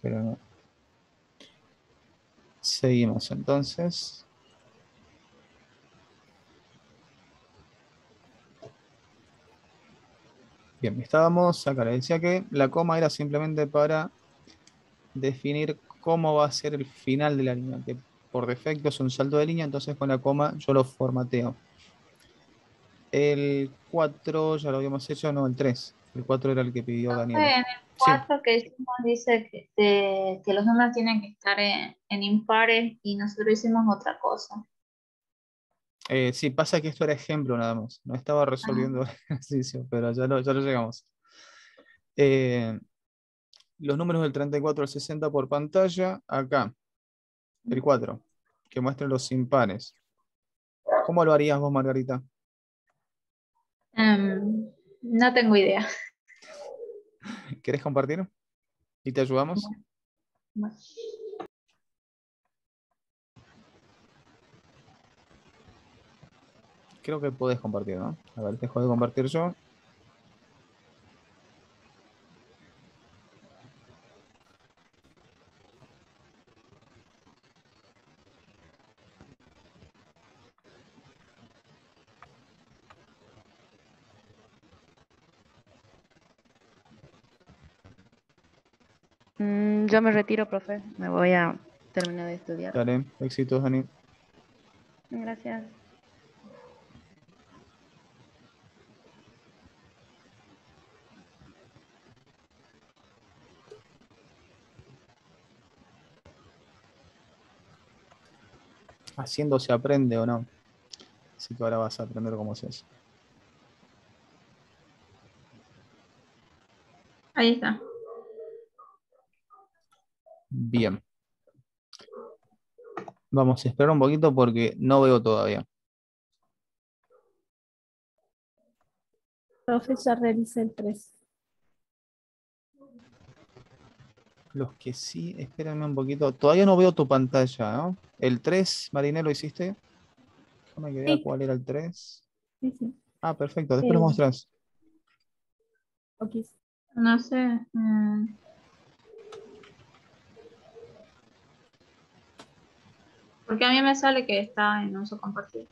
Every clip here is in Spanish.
pero no. Seguimos entonces. Bien, estábamos acá. Le decía que la coma era simplemente para definir cómo va a ser el final de la línea, que por defecto es un salto de línea, entonces con la coma yo lo formateo. El 4 ya lo habíamos hecho, no, el 3. El 4 era el que pidió Daniela. En el Sí, 4 que hicimos dice que los números tienen que estar en impares y nosotros hicimos otra cosa. sí, pasa que esto era ejemplo nada más. No estaba Ah, resolviendo el ejercicio, pero ya lo llegamos. Eh, los números del 34 al 60 por pantalla. Acá, el 4 que muestre los impares. ¿Cómo lo harías vos, Margarita? no tengo idea. ¿Querés compartir? ¿Y te ayudamos? Bueno, bueno. Creo que podés compartir, ¿no? A ver, dejo de compartir yo. Yo me retiro, profe. Me voy a terminar de estudiar. Dale, éxitos, Dani. Gracias. Haciendo se aprende o no. Así que ahora vas a aprender cómo se hace. Ahí está. Bien. Vamos a esperar un poquito porque no veo todavía. Profe, ya revisé el 3. Los que sí, espérenme un poquito. Todavía no veo tu pantalla, ¿no? El 3, Mariné, ¿lo hiciste? Déjame que vea Sí, cuál era el 3. sí, sí. Ah, perfecto. Después lo Eh, mostrás. ok. No sé. Porque a mí me sale que está en uso compartido.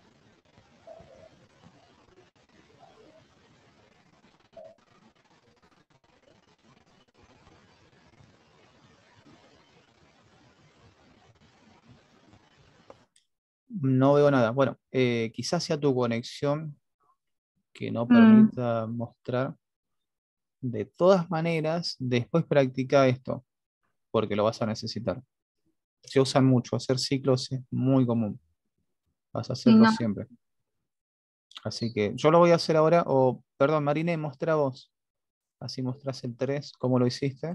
No veo nada. Bueno, quizás sea tu conexión que no Mm, permita mostrar. De todas maneras, después practica esto, porque lo vas a necesitar. Se usan mucho. Hacer ciclos es muy común. Vas a sí, hacerlo no. siempre. Así que yo lo voy a hacer ahora. O, perdón, Mariné, mostra vos. Así mostrás el 3 cómo lo hiciste.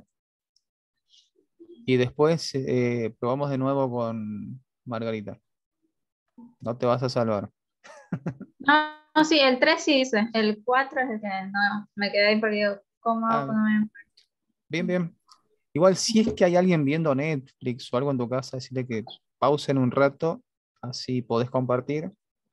Y después probamos de nuevo con Margarita. No te vas a salvar. No, no, sí, el 3 sí hice. El 4 es el que no, me quedé ahí perdido. ¿Cómo hago Ah, cuando me... bien, bien. Igual si es que hay alguien viendo Netflix o algo en tu casa, decirle que pausen un rato, así podés compartir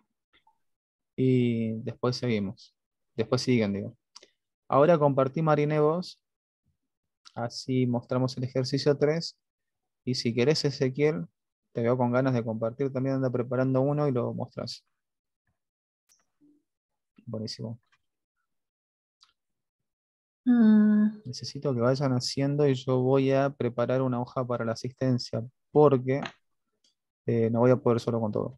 y después seguimos. Después siguen, digo. Ahora compartí Mariné vos, así mostramos el ejercicio 3 y si querés, Ezequiel, te veo con ganas de compartir, también anda preparando uno y lo mostrás. Buenísimo. Mm, Necesito que vayan haciendo y yo voy a preparar una hoja para la asistencia porque no voy a poder solo con todo.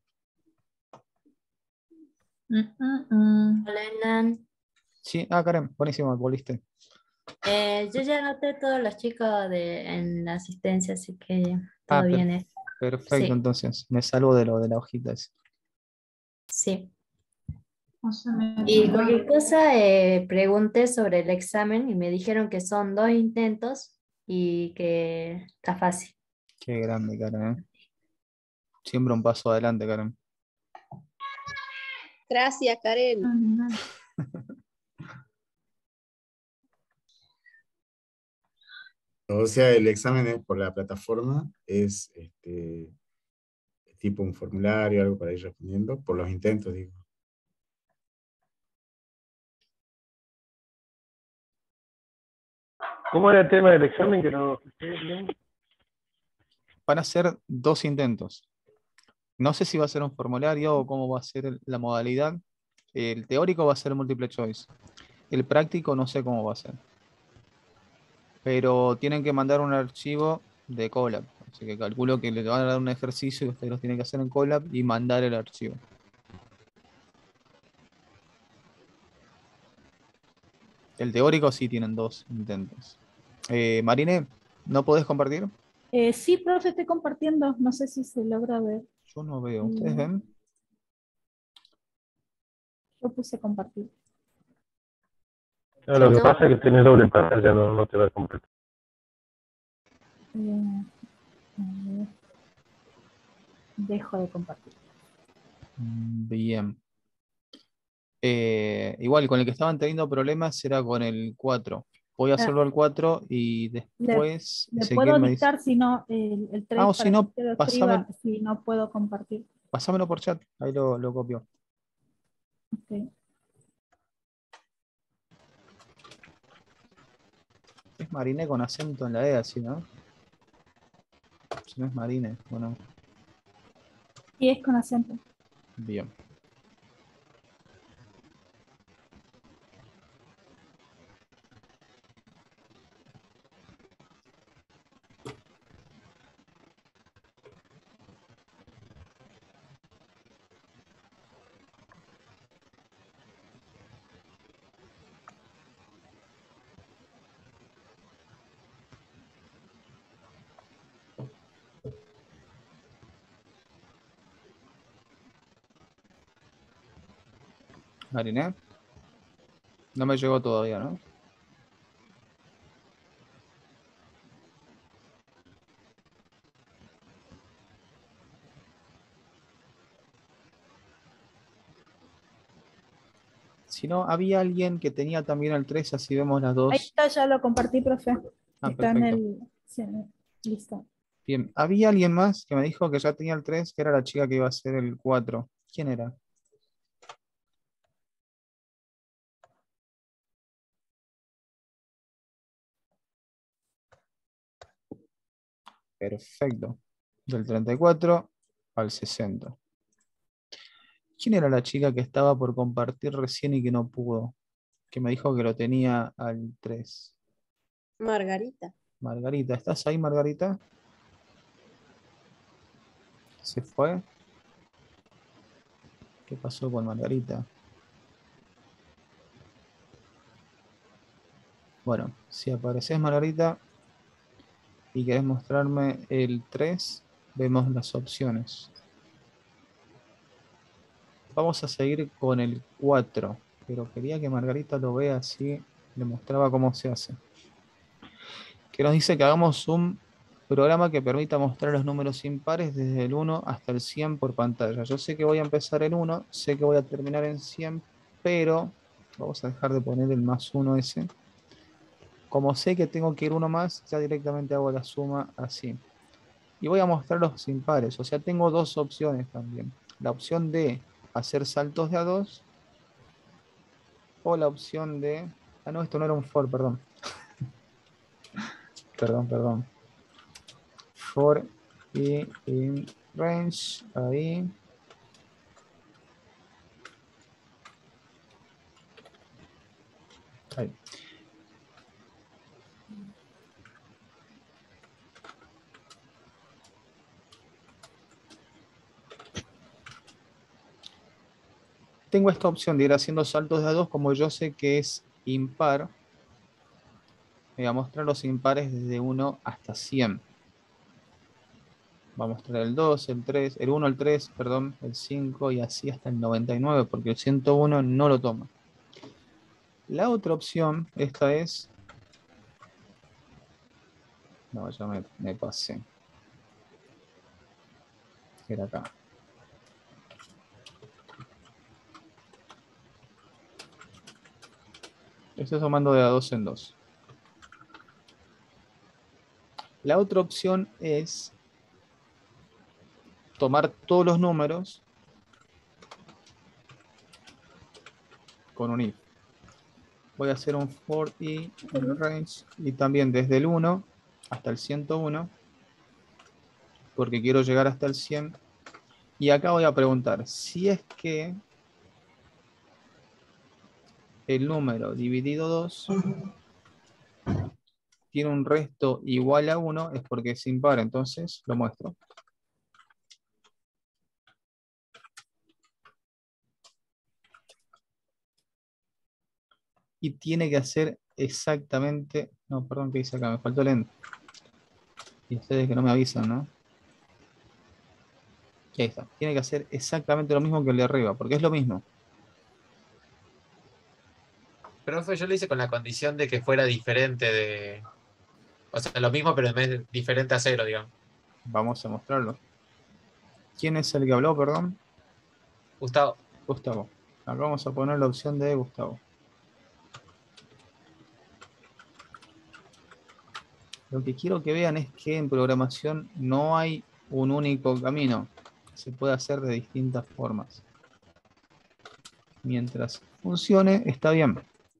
mm. Hola, Hernán. Sí, ah, Karen, buenísimo, volviste. Yo ya anoté todos los chicos en la asistencia, así que Ah, todo bien. perfecto, Sí, entonces me salvo de lo de la hojita esa. sí. No se me Y nada. cualquier cosa, pregunté sobre el examen y me dijeron que son 2 intentos y que está fácil. Qué grande, Karen, ¿eh? Siempre un paso adelante, Karen. Gracias, Karen. O sea, el examen por la plataforma es tipo un formulario, algo para ir respondiendo, por los intentos, digo. ¿Cómo era el tema del examen que no escuché bien? van a ser 2 intentos. No sé si va a ser un formulario o cómo va a ser la modalidad. El teórico va a ser multiple choice. El práctico no sé cómo va a ser. Pero tienen que mandar un archivo de Colab. Así que calculo que le van a dar un ejercicio y ustedes lo tienen que hacer en Colab y mandar el archivo. El teórico sí tienen 2 intentos. Marine, ¿no podés compartir? Sí, profe, estoy compartiendo. No sé si se logra ver. Yo no veo. ¿Ustedes ven? Yo puse compartir. No, lo que No. pasa es que tienes doble pantalla, no te va a compartir. A ver. Dejo de compartir. Bien. Igual, con el que estaban teniendo problemas era con el 4. Voy a hacerlo al 4 y después Le Ezequiel puedo me dice. dictar si no el 3 O si para que no, usted lo escriba si no puedo compartir. pásamelo por chat. Ahí lo copio. Ok. Es Marine con acento en la E, así, ¿no? Si no es Marine, bueno, Y es con acento. bien. Marine, no me llegó todavía, ¿no? Si no, había alguien que tenía también el 3, así vemos las Ahí dos. está, ya lo compartí, profe. Está en Perfecto. el... Sí, listo. Bien, había alguien más que me dijo que ya tenía el 3, que era la chica que iba a hacer el 4. ¿Quién era? Perfecto. Del 34 al 60. ¿Quién era la chica que estaba por compartir recién y que no pudo? Que me dijo que lo tenía al 3. Margarita. Margarita, ¿estás ahí, Margarita? ¿Se fue? ¿Qué pasó con Margarita? Bueno, si apareces, Margarita, y querés mostrarme el 3, vemos las opciones. Vamos a seguir con el 4, pero quería que Margarita lo vea así, le mostraba cómo se hace. Que nos dice que hagamos un programa que permita mostrar los números impares desde el 1 hasta el 100 por pantalla. Yo sé que voy a empezar en 1, sé que voy a terminar en 100, pero vamos a dejar de poner el +1 ese. Como sé que tengo que ir uno más, ya directamente hago la suma así. Y voy a mostrar los impares, o sea, tengo 2 opciones también. La opción de hacer saltos de a 2 o la opción de... Ah, no, esto no era un for, perdón. Perdón. For y in range, ahí. Ahí. Tengo esta opción de ir haciendo saltos de a 2, como yo sé que es impar. Me va a mostrar los impares desde 1 hasta 100. Va a mostrar el 2, el 3, el 1, el 3, perdón, el 5 y así hasta el 99, porque el 101 no lo toma. La otra opción, esta es... No, ya me pasé. Era acá. Estoy sumando de a 2 en 2. La otra opción es tomar todos los números con un if. Voy a hacer un for i in range y también desde el 1 hasta el 101 porque quiero llegar hasta el 100. Y acá voy a preguntar, si es que el número dividido 2 tiene un resto igual a 1, es porque es impar, entonces lo muestro. Y tiene que hacer exactamente... No, perdón, ¿qué dice acá? Me faltó el end. Y ustedes que no me avisan, ¿no? Y ahí está. Tiene que hacer exactamente lo mismo que el de arriba, porque es lo mismo. Profe, yo lo hice con la condición de que fuera diferente de. O sea, lo mismo, pero en vez de diferente a 0, digamos. Vamos a mostrarlo. ¿Quién es el que habló, perdón? Gustavo. Gustavo. Acá vamos a poner la opción de Gustavo. Lo que quiero que vean es que en programación no hay un único camino. Se puede hacer de distintas formas. Mientras funcione, está bien.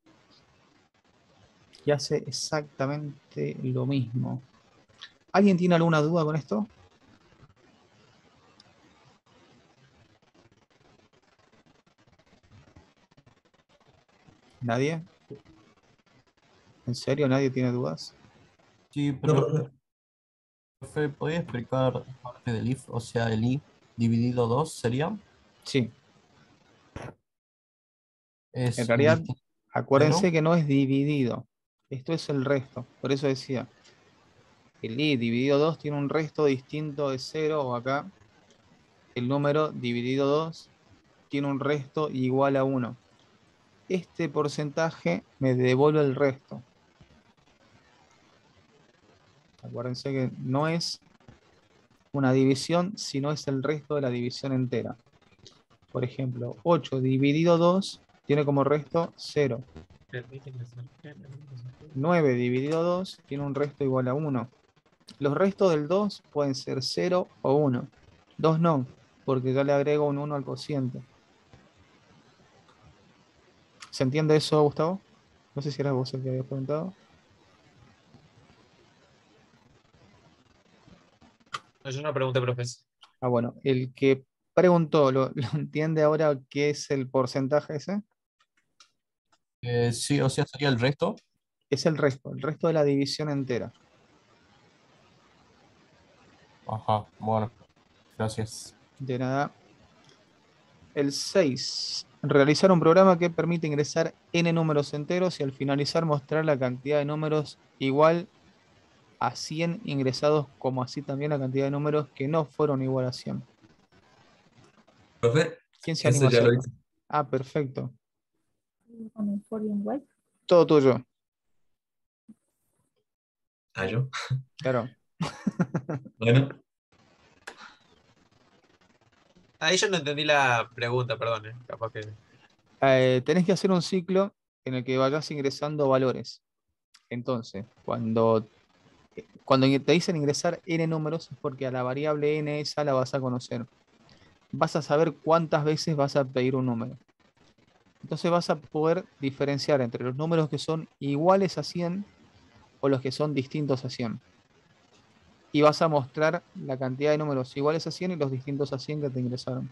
Y hace exactamente lo mismo. ¿Alguien tiene alguna duda con esto? ¿Nadie? ¿En serio nadie tiene dudas? Sí, pero profe, ¿podría explicar parte del if? O sea, el i dividido 2 sería, Sí. En es realidad, distinto a acuérdense 0. que no es dividido. Esto es el resto. Por eso decía, el i dividido 2 tiene un resto distinto de 0, o acá el número dividido 2 tiene un resto igual a 1. Este porcentaje me devuelve el resto. Acuérdense que no es una división, sino es el resto de la división entera. Por ejemplo, 8 dividido 2 tiene como resto 0. 9 dividido 2 tiene un resto igual a 1. Los restos del 2 pueden ser 0 o 1. 2 no, porque ya le agrego un 1 al cociente. ¿Se entiende eso, Gustavo? No sé si era vos el que había preguntado. No, yo no pregunté, profe. Ah, bueno, el que preguntó, ¿lo entiende ahora qué es el porcentaje ese? Sí, o sea, sería el resto. Es el resto de la división entera. Ajá, bueno, gracias. De nada. El 6. Realizar un programa que permite ingresar n números enteros y al finalizar mostrar la cantidad de números igual a 100 ingresados, como así también la cantidad de números que no fueron igual a 100. Profe, ¿Quién se eso anima a ya lo hacerlo? hice. Ah, perfecto. Con el for y un while. Todo tuyo. Ah, yo. Claro. Bueno, Ahí yo no entendí la pregunta, perdón. Capaz que. Tenés que hacer un ciclo en el que vayas ingresando valores. Entonces, cuando te dicen ingresar n números es porque a la variable n esa la vas a conocer. Vas a saber cuántas veces vas a pedir un número. Entonces vas a poder diferenciar entre los números que son iguales a 100 o los que son distintos a 100. Y vas a mostrar la cantidad de números iguales a 100 y los distintos a 100 que te ingresaron.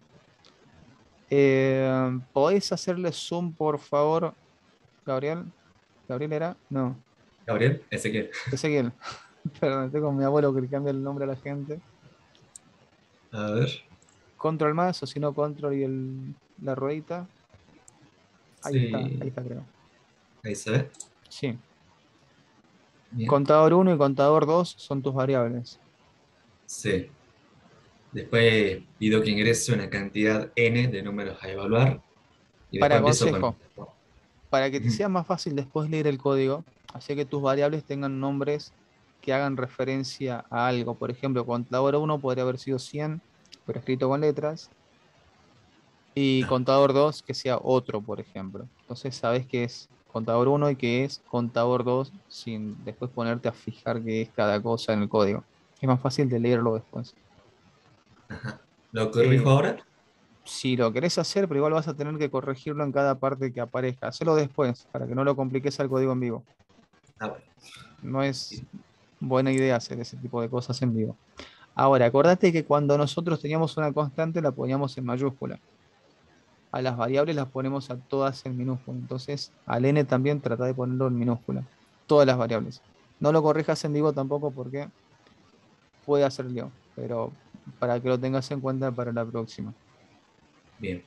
¿Podés hacerle zoom, por favor, Gabriel? ¿Gabriel era? No, Gabriel, Ezequiel. Ezequiel. Perdón, estoy con mi abuelo que le cambia el nombre a la gente. A ver, Control más, o si no, control y la ruedita. Ahí sí, está, creo. ahí se ve. Sí. Bien. Contador 1 y contador 2 son tus variables. Sí. Después pido que ingrese una cantidad n de números a evaluar y Para después empiezo consejo, con... para que te Ujú. sea más fácil después leer el código, así que tus variables tengan nombres que hagan referencia a algo. Por ejemplo, contador 1 podría haber sido 100, pero escrito con letras. Y Ah, contador 2 que sea otro, por ejemplo. Entonces sabes que es contador 1 y que es contador 2 sin después ponerte a fijar qué es cada cosa en el código. Es más fácil de leerlo después. ajá. ¿Lo corrijo Eh, ahora? si lo querés hacer, pero igual vas a tener que corregirlo en cada parte que aparezca. Hacelo después, para que no lo compliques al código en vivo. Ah, bueno. No es buena idea hacer ese tipo de cosas en vivo. Ahora, acordate que cuando nosotros teníamos una constante la poníamos en mayúscula. A las variables las ponemos a todas en minúscula. Entonces, al n también trata de ponerlo en minúscula. Todas las variables. No lo corrijas en vivo tampoco porque puede hacer lío. Pero para que lo tengas en cuenta para la próxima. Bien.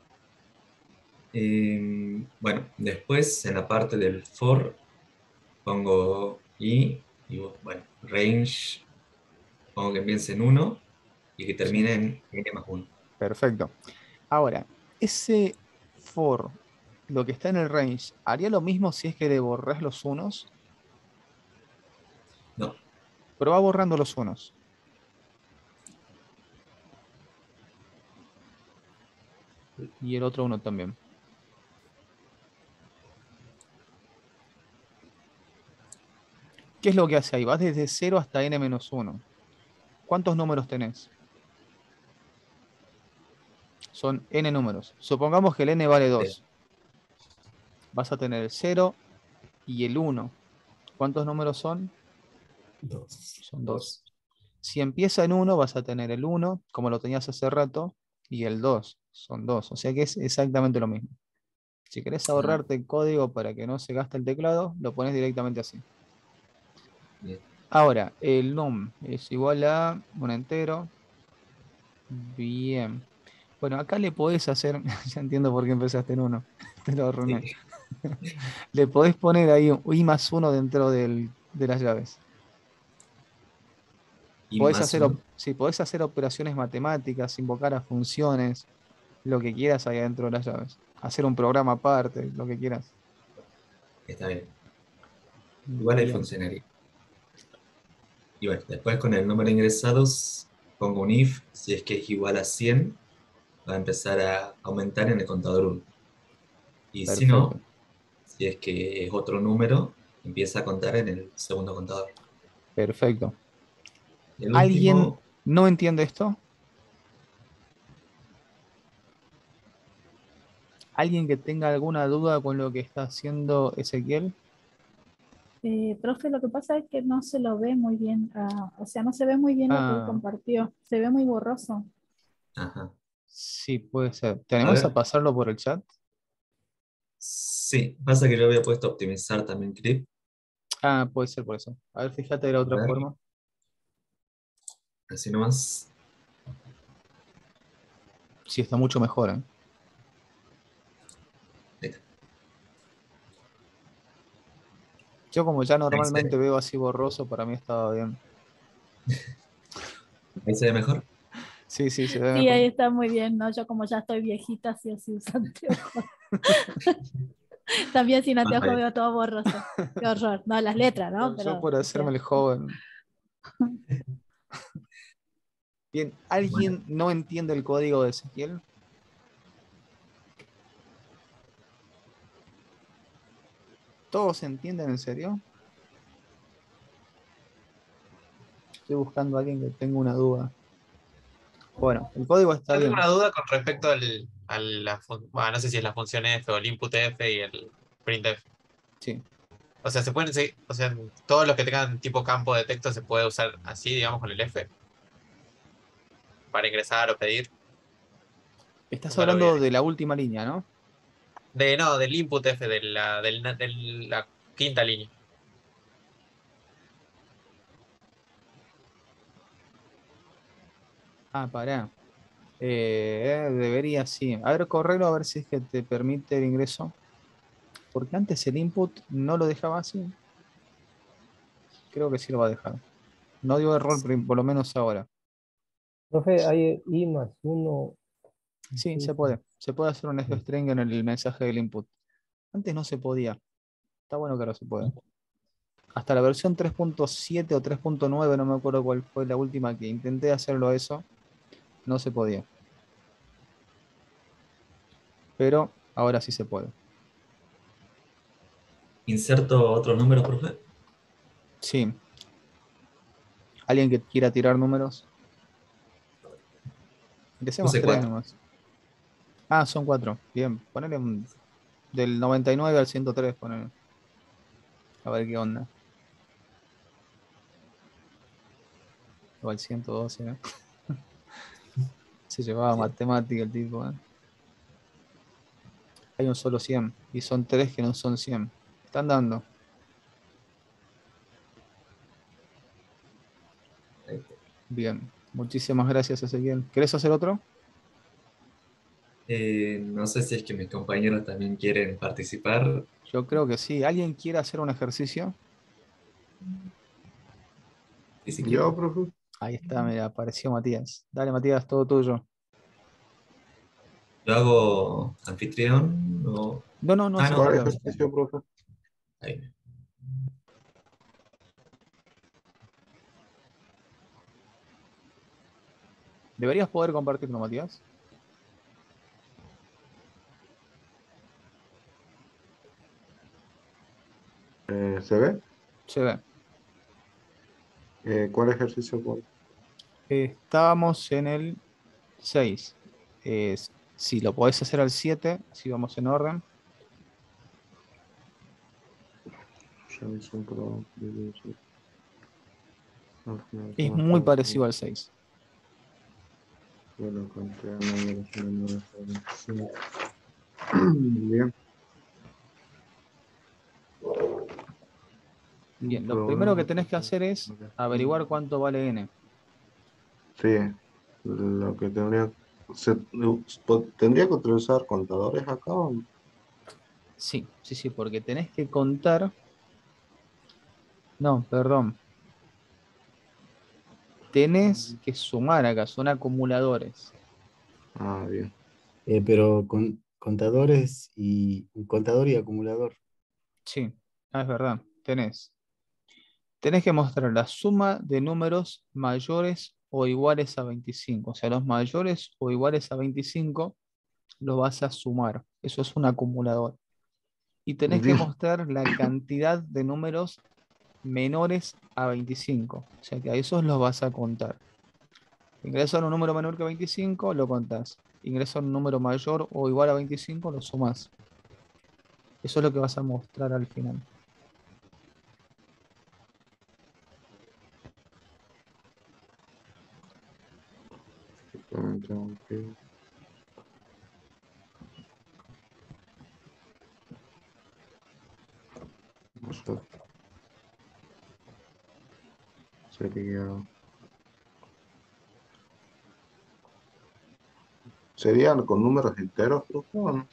Bueno, después en la parte del for pongo bueno, range, pongo que empiece en 1 y que Sí. termine en n+1. Perfecto. Ahora, ese for, lo que está en el range, ¿haría lo mismo si es que le borrás los unos? No, Pero va borrando los unos. Y el otro uno también. ¿Qué es lo que hace ahí? Vas desde 0 hasta n-1. ¿Cuántos números tenés? Son n números. Supongamos que el n vale 2. Vas a tener el 0 y el 1. ¿Cuántos números son? 2. Son 2. Si empieza en 1, vas a tener el 1, como lo tenías hace rato, y el 2. Son 2. O sea que es exactamente lo mismo. Si querés ahorrarte el código para que no se gaste el teclado, lo pones directamente así. bien. Ahora, el num es igual a un entero. Bien. Bueno, acá le podés hacer, ya entiendo por qué empezaste en 1. Te lo arruiné. Sí. Le podés poner ahí un i+1 dentro de las llaves. Y Podés más hacer, uno, sí, podés hacer operaciones matemáticas, invocar a funciones, lo que quieras ahí dentro de las llaves. Hacer un programa aparte, lo que quieras. está bien. Igual ahí Bien. funcionaría. Y bueno, después con el número de ingresados pongo un if, si es que es igual a 100, va a empezar a aumentar en el contador 1. Y si Perfecto. no, si es que es otro número, empieza a contar en el segundo contador. Perfecto. El ¿Alguien último, no entiende esto? ¿Alguien que tenga alguna duda con lo que está haciendo Ezequiel? Profe, lo que pasa es que no se lo ve muy bien, o sea, no se ve muy bien lo que él Ah, compartió, se ve muy borroso. ajá. sí, puede ser. ¿Te A animás a ver, pasarlo por el chat? sí, pasa que yo había puesto optimizar también clip. Ah, puede ser por eso. A ver, fíjate de la A otra ver, forma. así nomás. Sí, está mucho mejor, ¿eh? Ahí está. Yo como ya Ahí normalmente se, veo así borroso, para mí estaba bien. ahí se ve mejor. Sí, sí, se ve Sí, ahí mejor. está muy bien, ¿no? Yo como ya estoy viejita, sí o sí uso anteojos. También sin Más anteojos vale. veo todo borroso. Qué horror. No, las letras, ¿no? Yo Pero, por o hacerme sea, el joven. Bien, Bueno, ¿alguien no entiende el código de Ezequiel? ¿Todos entienden en serio? Estoy buscando a alguien que tenga una duda. Bueno, el código está Yo tengo bien. una duda con respecto bueno, no sé si es la función F o el input F y el printf. Sí, O sea, se pueden seguir, o sea, todos los que tengan tipo campo de texto se puede usar así, digamos, con el F para ingresar o pedir. estás No lo vi hablando ahí. de la última línea, ¿no? No, del input F, de la quinta línea. Ah, pará. Debería, sí. A ver, correlo a ver si es que te permite el ingreso. Porque antes el input no lo dejaba así. Creo que sí lo va a dejar. No dio error, por lo menos ahora. Profe, hay I+1. Sí, Sí, se puede. Se puede hacer un sí. string en el mensaje del input. Antes no se podía. Está bueno que ahora se puede. Hasta la versión 3.7 o 3.9, no me acuerdo cuál fue la última que intenté hacerlo eso, no se podía. Pero ahora sí se puede. inserto otros números, profe. Sí. ¿Alguien que quiera tirar números? Empecemos Puse 3 4. nomás. Ah, son 4. Bien. Ponele del 99 al 103, ponele. A ver qué onda. O al 112, ¿no? Se llevaba matemática el tipo, ¿eh? Hay un solo 100 y son 3 que no son 100. Están dando. Bien. Muchísimas gracias, Ezequiel. ¿Querés hacer otro? No sé si es que mis compañeros también quieren participar. Yo creo que sí. ¿Alguien quiere hacer un ejercicio? Y si Yo, quieren. profe. Ahí está, mira, apareció Matías. Dale, Matías, todo tuyo. ¿Lo hago anfitrión o...? No, no, no Ah, hace no. ¿Cuál falta. ejercicio, profe? Ahí. ¿Deberías poder compartirlo, Matías? ¿Se ve? Se ve. ¿Cuál ejercicio, profe? Estábamos en el 6. Si lo podés hacer al 7, si vamos en orden. Revisión pro- Al final, Es ¿cómo muy está? parecido al 6. Yo lo encontré, números, Bien. Bien, lo primero que Programa. tenés que hacer es averiguar cuánto vale n. Sí, lo que tendría que utilizar contadores acá. ¿O no? Sí, sí, sí, porque tenés que contar. No, perdón. Tenés que sumar acá, son acumuladores. Ah, bien. Pero con contadores y un contador y acumulador. Sí, es verdad. Tenés que mostrar la suma de números mayores o iguales a 25. O sea, los mayores o iguales a 25 los vas a sumar. Eso es un acumulador. Y tenés que Bien. mostrar la cantidad de números menores a 25. O sea, que a esos los vas a contar. Ingresan un número menor que 25, lo contás. Ingresan un número mayor o igual a 25, lo sumás. Eso es lo que vas a mostrar al final. Tengo que- Eso serían con números enteros, profe, ¿o no?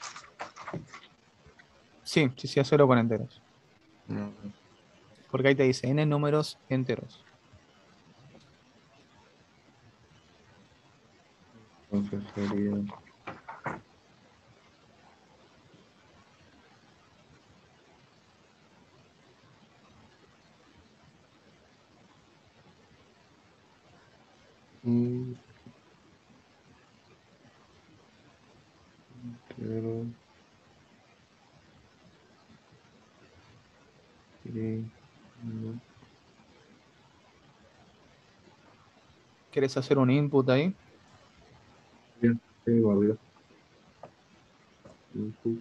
Sí, sí, sí, hacerlo con enteros. No, Porque ahí te dice n números enteros. entonces sería. mm, Entero. Sí, no. ¿Quieres hacer un input ahí? Bien, sí, válido. Input.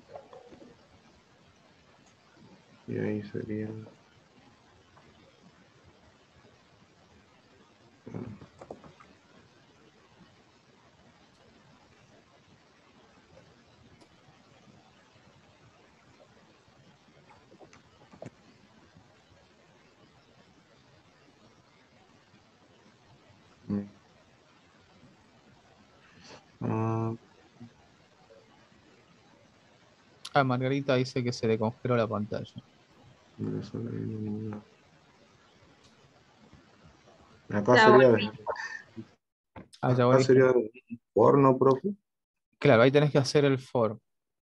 Y ahí sería. mm, ah, Ah, Margarita dice que se le congeló la pantalla. eso sería- Acá Ya sería, volví. Ah, ya acá volviste. sería porno, profe. Claro, ahí tenés que hacer el for.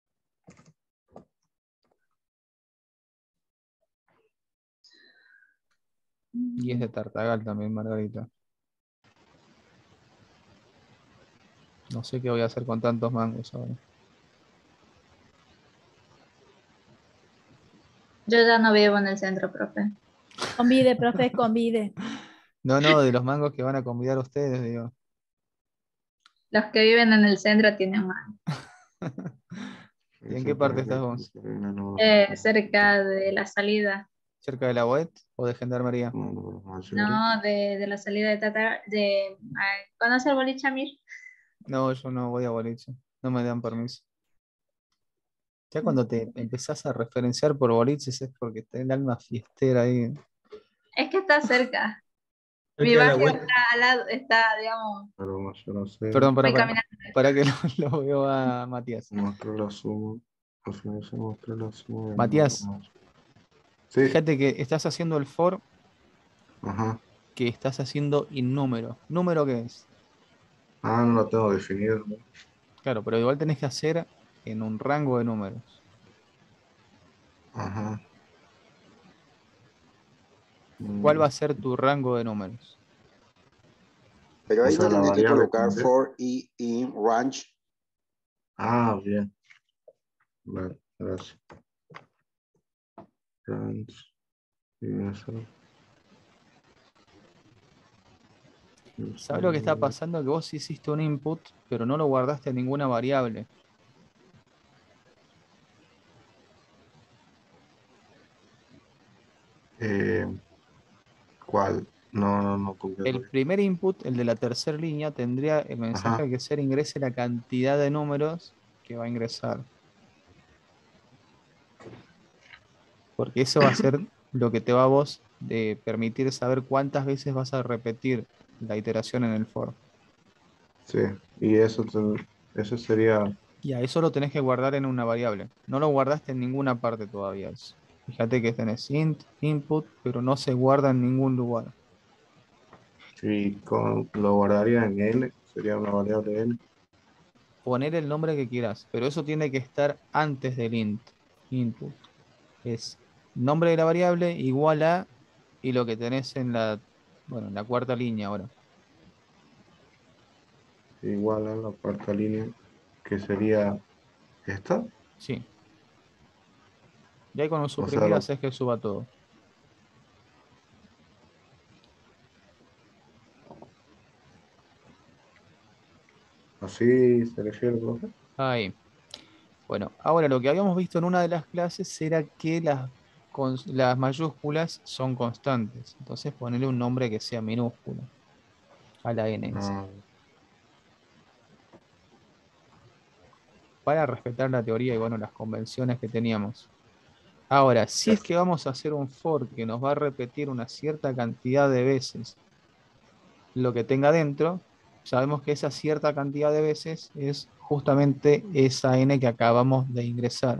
Y es de Tartagal también, Margarita. No sé qué voy a hacer con tantos mangos ahora. Yo ya no vivo en el centro, profe. Convide, profe, convide. No, no, de los mangos que van a convidar ustedes, digo. Los que viven en el centro tienen más. ¿Y en qué parte estás vos? Cerca de la salida. ¿Cerca de la boet o de gendarmería? No, de la salida de Tata, ¿conoce el boliche Amir? No, yo no voy a boliche. No me dan permiso. Ya cuando te empezás a referenciar por boliches es porque tenés el alma fiestera ahí. Es que está cerca. Mi Cerca de la barrio web. está al lado, está, digamos, Pero yo no sé. Perdón, voy caminando. para que lo veo a Matías. Mostrar la suma. Al final se muestra la suma de Matías, números. Sí. fíjate que estás haciendo el for Ajá. que estás haciendo innúmero. ¿Número qué es? Ah, no lo tengo definido, ¿no? Claro, pero igual tenés que hacer en un rango de números. Ajá. ¿Cuál va a ser tu rango de números? Pero O ahí sea, no la tendría que variable colocar también. for y in range. Ah, bien. Vale, gracias. Range. Y eso. ¿Sabes lo que está pasando? Que vos hiciste un input, pero no lo guardaste en ninguna variable. ¿Cuál? No completo El bien. primer input, el de la tercera línea, tendría el mensaje Ajá. que ser ingrese la cantidad de números que va a ingresar. Porque eso va a ser lo que te va a vos de permitir saber cuántas veces vas a repetir la iteración en el for. Sí. Y eso, eso sería. Y a eso lo tenés que guardar en una variable. No lo guardaste en ninguna parte todavía. Fíjate que tenés int, input, pero no se guarda en ningún lugar. Sí, lo guardaría en N. Sería una variable N. Poner el nombre que quieras, pero eso tiene que estar antes del int, input. Es nombre de la variable igual a y lo que tenés en la, bueno, en la cuarta línea ahora. Igual a la cuarta línea, que sería esta. Sí. Y ahí con un O sea, suprimir haces que suba todo. así se refiere, profe. Ahí. Bueno, ahora lo que habíamos visto en una de las clases era que las mayúsculas son constantes. Entonces ponerle un nombre que sea minúsculo a la n esa, Ah, para respetar la teoría y bueno, las convenciones que teníamos. Ahora, si es que vamos a hacer un for que nos va a repetir una cierta cantidad de veces lo que tenga dentro, sabemos que esa cierta cantidad de veces es justamente esa n que acabamos de ingresar.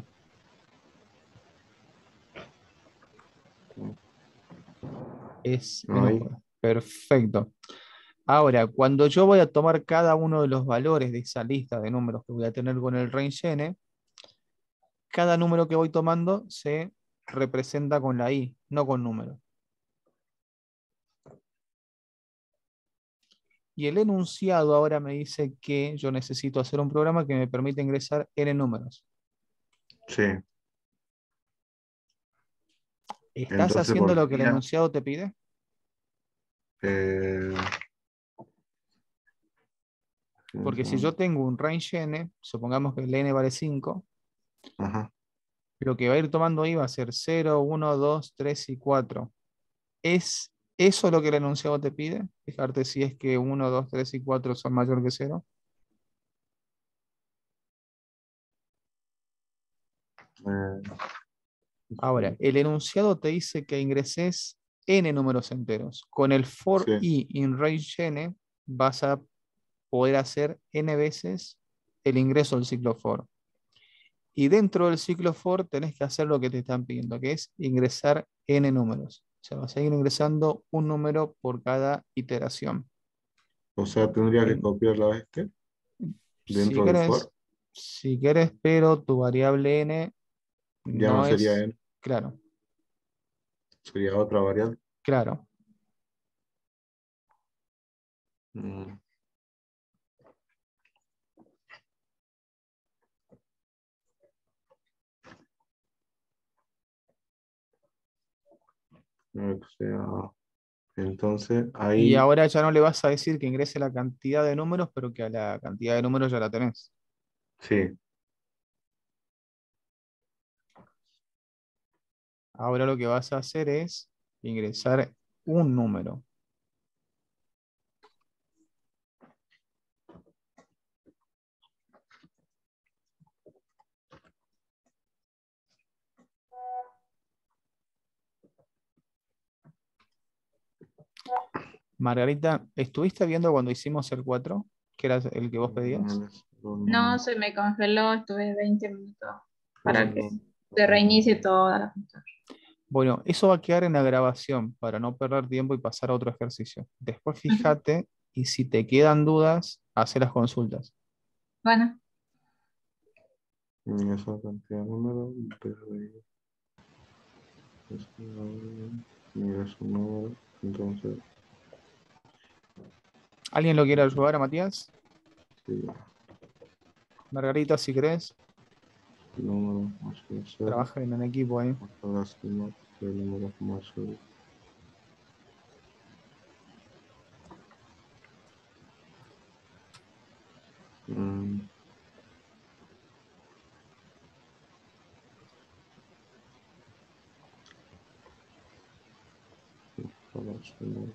Es ahí. minúscula. Perfecto. Ahora, cuando yo voy a tomar cada uno de los valores de esa lista de números que voy a tener con el range n, cada número que voy tomando se representa con la i, no con número. Y el enunciado ahora me dice que yo necesito hacer un programa que me permita ingresar n números. Sí. ¿Estás Entonces haciendo lo que el volvería. enunciado te pide? eh, Porque si yo tengo un range n, supongamos que el n vale 5, Ajá. lo que va a ir tomando ahí va a ser 0, 1, 2, 3 y 4. ¿Es eso lo que el enunciado te pide? Fijarte si es que 1, 2, 3 y 4 son mayor que 0. Ahora, el enunciado te dice que ingreses n números enteros. Con el for Sí. i in range n vas a poder hacer n veces el ingreso del ciclo for. Y dentro del ciclo for tenés que hacer lo que te están pidiendo, que es ingresar n números. O sea, vas a ir ingresando un número por cada iteración. O sea, tendría que copiar la este Si dentro del for. querés, pero tu variable n Ya no no sería es, N, claro, sería otra variable. claro. Mm, o sea, entonces Y ahí ahora ya no le vas a decir que ingrese la cantidad de números, pero que a la cantidad de números ya la tenés. sí. Ahora lo que vas a hacer es ingresar un número. Margarita, ¿estuviste viendo cuando hicimos el 4? Que era el que vos pedías. No, se me congeló, estuve 20 minutos para que se reinicie toda la computadora. Bueno, eso va a quedar en la grabación para no perder tiempo y pasar a otro ejercicio. Después fíjate y si te quedan dudas, hace las consultas. Bueno, Esa cantidad de números, mira su número, entonces, ¿Alguien lo quiere ayudar a Matías? sí, Margarita, si querés, número más cero, trabajen en equipo ahí. la suma del número más cero. La suma.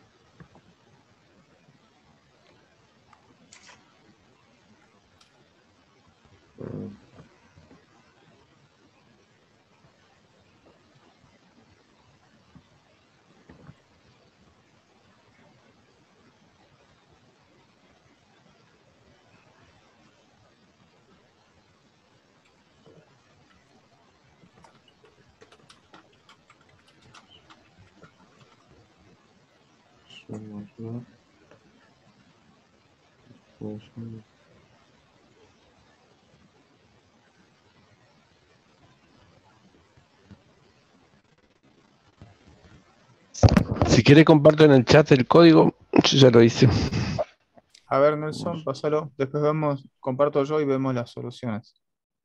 Si quiere comparto en el chat el código, yo ya lo hice. A ver, Nelson, pásalo. Después vemos, comparto yo y vemos las soluciones.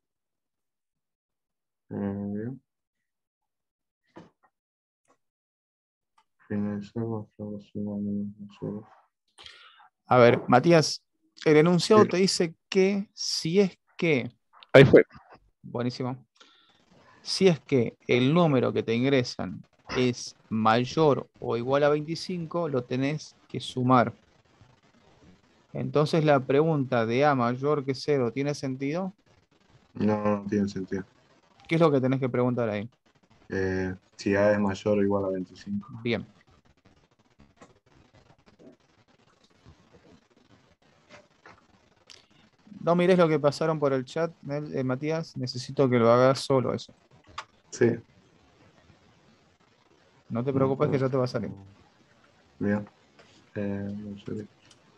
Bien. Finalizamos la suma menos cero. A ver, Matías, el enunciado te dice que si es que... Ahí fue. Buenísimo. Si es que el número que te ingresan es mayor o igual a 25, lo tenés que sumar. Entonces la pregunta de A mayor que 0, ¿tiene sentido? No, no tiene sentido. ¿Qué es lo que tenés que preguntar ahí? Si A es mayor o igual a 25. Bien. No mires lo que pasaron por el chat, Matías. Necesito que lo hagas solo eso. Sí. No te preocupes que ya te va a salir. Bien. No sé.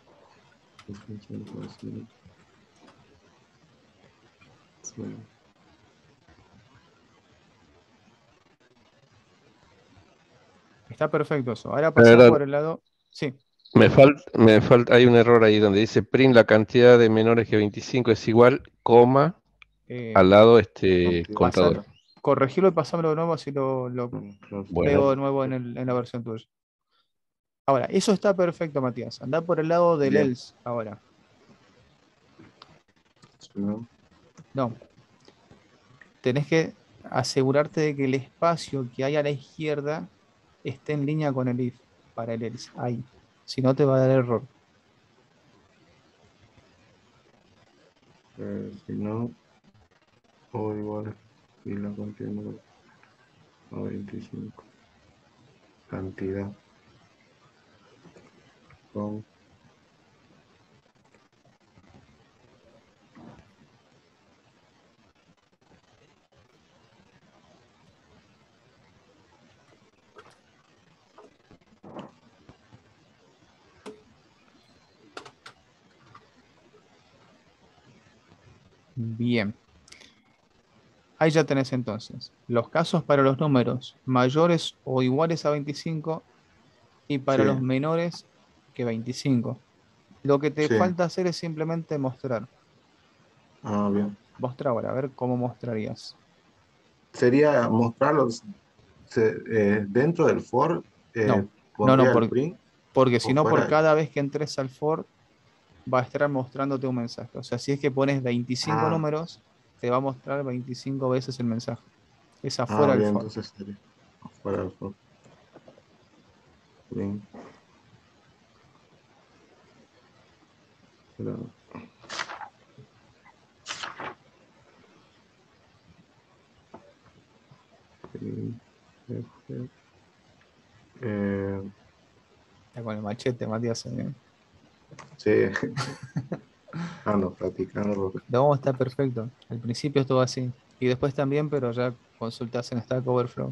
Sí. Está perfecto eso. Ahora Pero pasás por el lado... Sí. Me falta, hay un error ahí donde dice print la cantidad de menores que 25 es igual, coma, al lado contador. Corregirlo y pasámelo de nuevo, así lo Bueno. veo de nuevo en la versión tuya. Ahora, eso está perfecto, Matías. Andá por el lado del Bien. else ahora. No. No. Tenés que asegurarte de que el espacio que hay a la izquierda esté en línea con el if para el else. Ahí. Si no, te va a dar error. Si no, o igual y la cantidad número a 25. Cantidad. Con Bien. Ahí ya tenés entonces los casos para los números mayores o iguales a 25 y para los menores que 25. Lo que te Sí. falta hacer es simplemente mostrar. Ah, bien. Mostra ahora, a ver cómo mostrarías. Sería mostrarlos dentro del for. No, Pondría el print. porque si o no, por fuera. cada vez que entres al for, va a estar mostrándote un mensaje. O sea, si es que pones 25 números, te va a mostrar 25 veces el mensaje. Es afuera del bien, for. entonces sería afuera del for. Bien. Pero- Eh, Está con el machete, Matías. sí. No, practicando. No, está perfecto. Al principio es todo así. Y después también, pero ya consultas en Stack Overflow.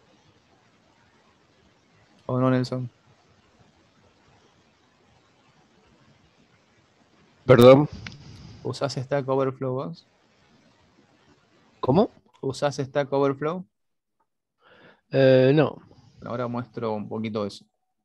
¿O no, Nelson? Perdón, ¿Usás Stack Overflow vos? ¿cómo? ¿Usás Stack Overflow? No. Ahora muestro un poquito eso.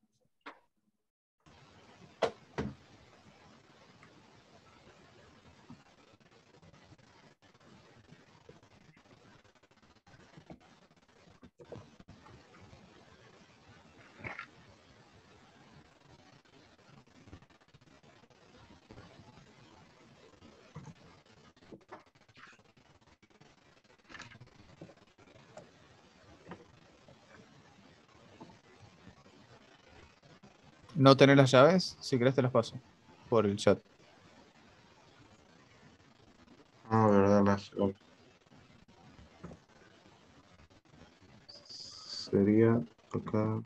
¿No tenés las llaves? Si querés te las paso por el chat. Verdad, sería acá.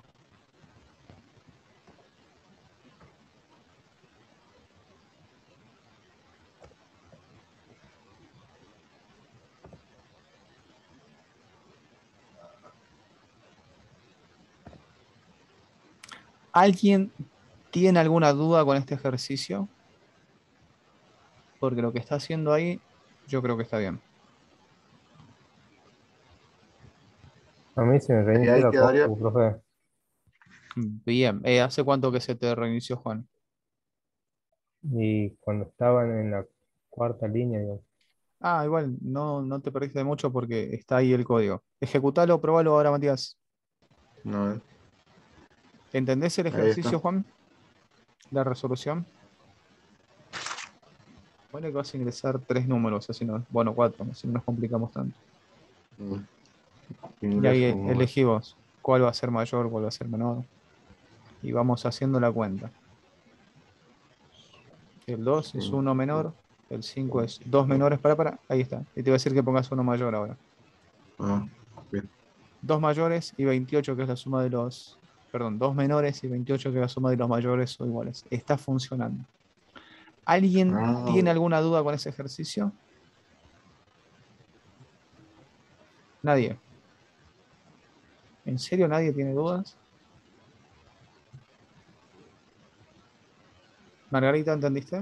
¿Alguien tiene alguna duda con este ejercicio? Porque lo que está haciendo ahí, yo creo que está bien. A mí se me Y reinició ahí la quedaría. compu, profe. Bien. ¿Hace cuánto que se te reinició, Juan? Y cuando estaban en la cuarta línea, digo, Ah, igual, no te perdiste de mucho porque está ahí el código. Ejecutalo, probalo ahora, Matías. No, ¿Entendés el ahí ejercicio, está. Juan? La resolución. Bueno, que vas a ingresar 3 números, así no, bueno, 4, así no nos complicamos tanto. Y ahí Ingreso uno más. elegí vos cuál va a ser mayor, cuál va a ser menor. Y vamos haciendo la cuenta. El 2 es 1 menor, el 5 es 2 menores, para, ahí está. Y te voy a decir que pongas uno mayor ahora. Bien. 2 mayores y 28, que es la suma de los... Perdón, 2 menores y 28, que es la suma de los mayores, son iguales. Está funcionando. ¿Alguien tiene alguna duda con ese ejercicio? Nadie. ¿En serio nadie tiene dudas? Margarita, ¿entendiste?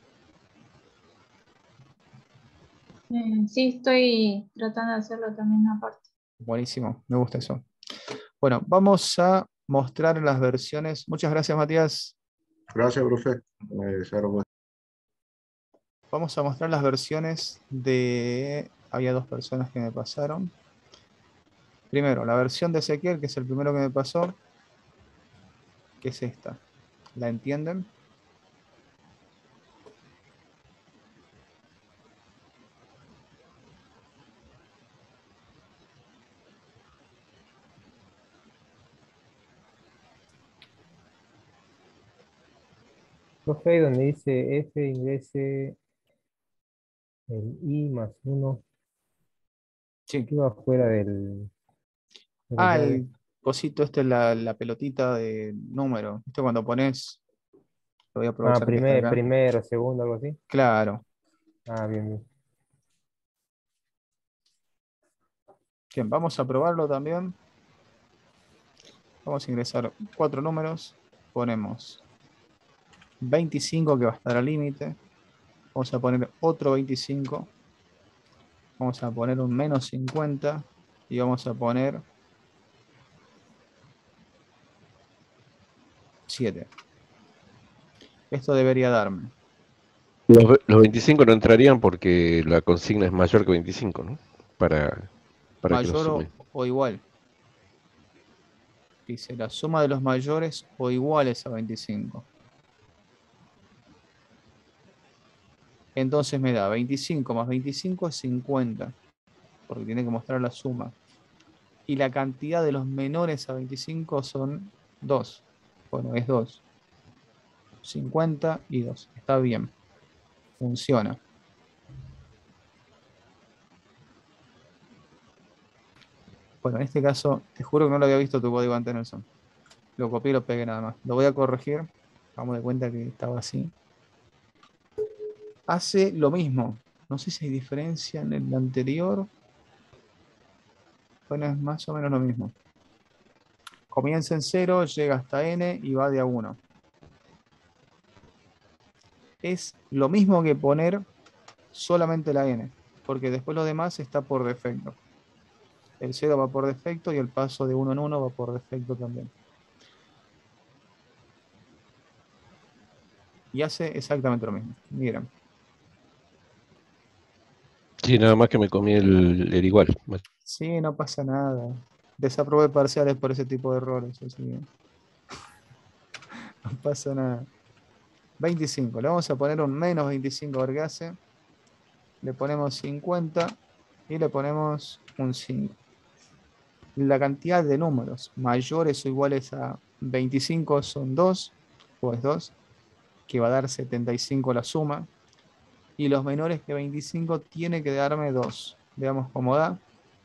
Sí, estoy tratando de hacerlo también aparte. Buenísimo, me gusta eso. Bueno, vamos a mostrar las versiones. Muchas gracias, Matías. Gracias, profe. Vamos a mostrar las versiones de... Había 2 personas que me pasaron. Primero, la versión de Ezequiel, que es el primero que me pasó, que es esta. ¿La entienden? profe, ahí donde dice F, ingrese el I más 1, Sí. que va fuera del... de la Ah, llave. el cosito este, la pelotita de número. ¿Viste cuando pones? Lo voy a Ah, aprovechar que está acá. primero, segundo, algo así. Claro. Ah, bien, bien. Bien, vamos a probarlo también. Vamos a ingresar 4 números. Ponemos 25, que va a estar al límite. Vamos a poner otro 25. Vamos a poner un menos 50. Y vamos a poner 7. Esto debería darme. Los 25 no entrarían porque la consigna es mayor que 25, ¿no? Para que lo Mayor sumen. o igual. Dice la suma de los mayores o iguales a 25. Entonces me da 25 más 25 es 50. Porque tiene que mostrar la suma. Y la cantidad de los menores a 25 son 2. Bueno, es 2. 50 y 2. Está bien. Funciona. Bueno, en este caso, te juro que no lo había visto tu código antes, Nelson. Lo copié y lo pegué nada más. Lo voy a corregir. Vamos de cuenta que estaba así. Hace lo mismo. No sé si hay diferencia en el anterior. Bueno, es más o menos lo mismo. Comienza en 0, llega hasta n y va de a 1. Es lo mismo que poner solamente la n, porque después lo demás está por defecto. El 0 va por defecto y el paso de 1 en 1 va por defecto también. Y hace exactamente lo mismo. Miren. Sí, nada más que me comí el igual. Sí, no pasa nada. Desaprobé parciales por ese tipo de errores. Así que no pasa nada. 25. Le vamos a poner un menos 25 a ver qué hace. Le ponemos 50 y le ponemos un 5. La cantidad de números mayores o iguales a 25 son 2, pues 2, que va a dar 75 la suma. Y los menores que 25 tiene que darme 2. Veamos cómo da.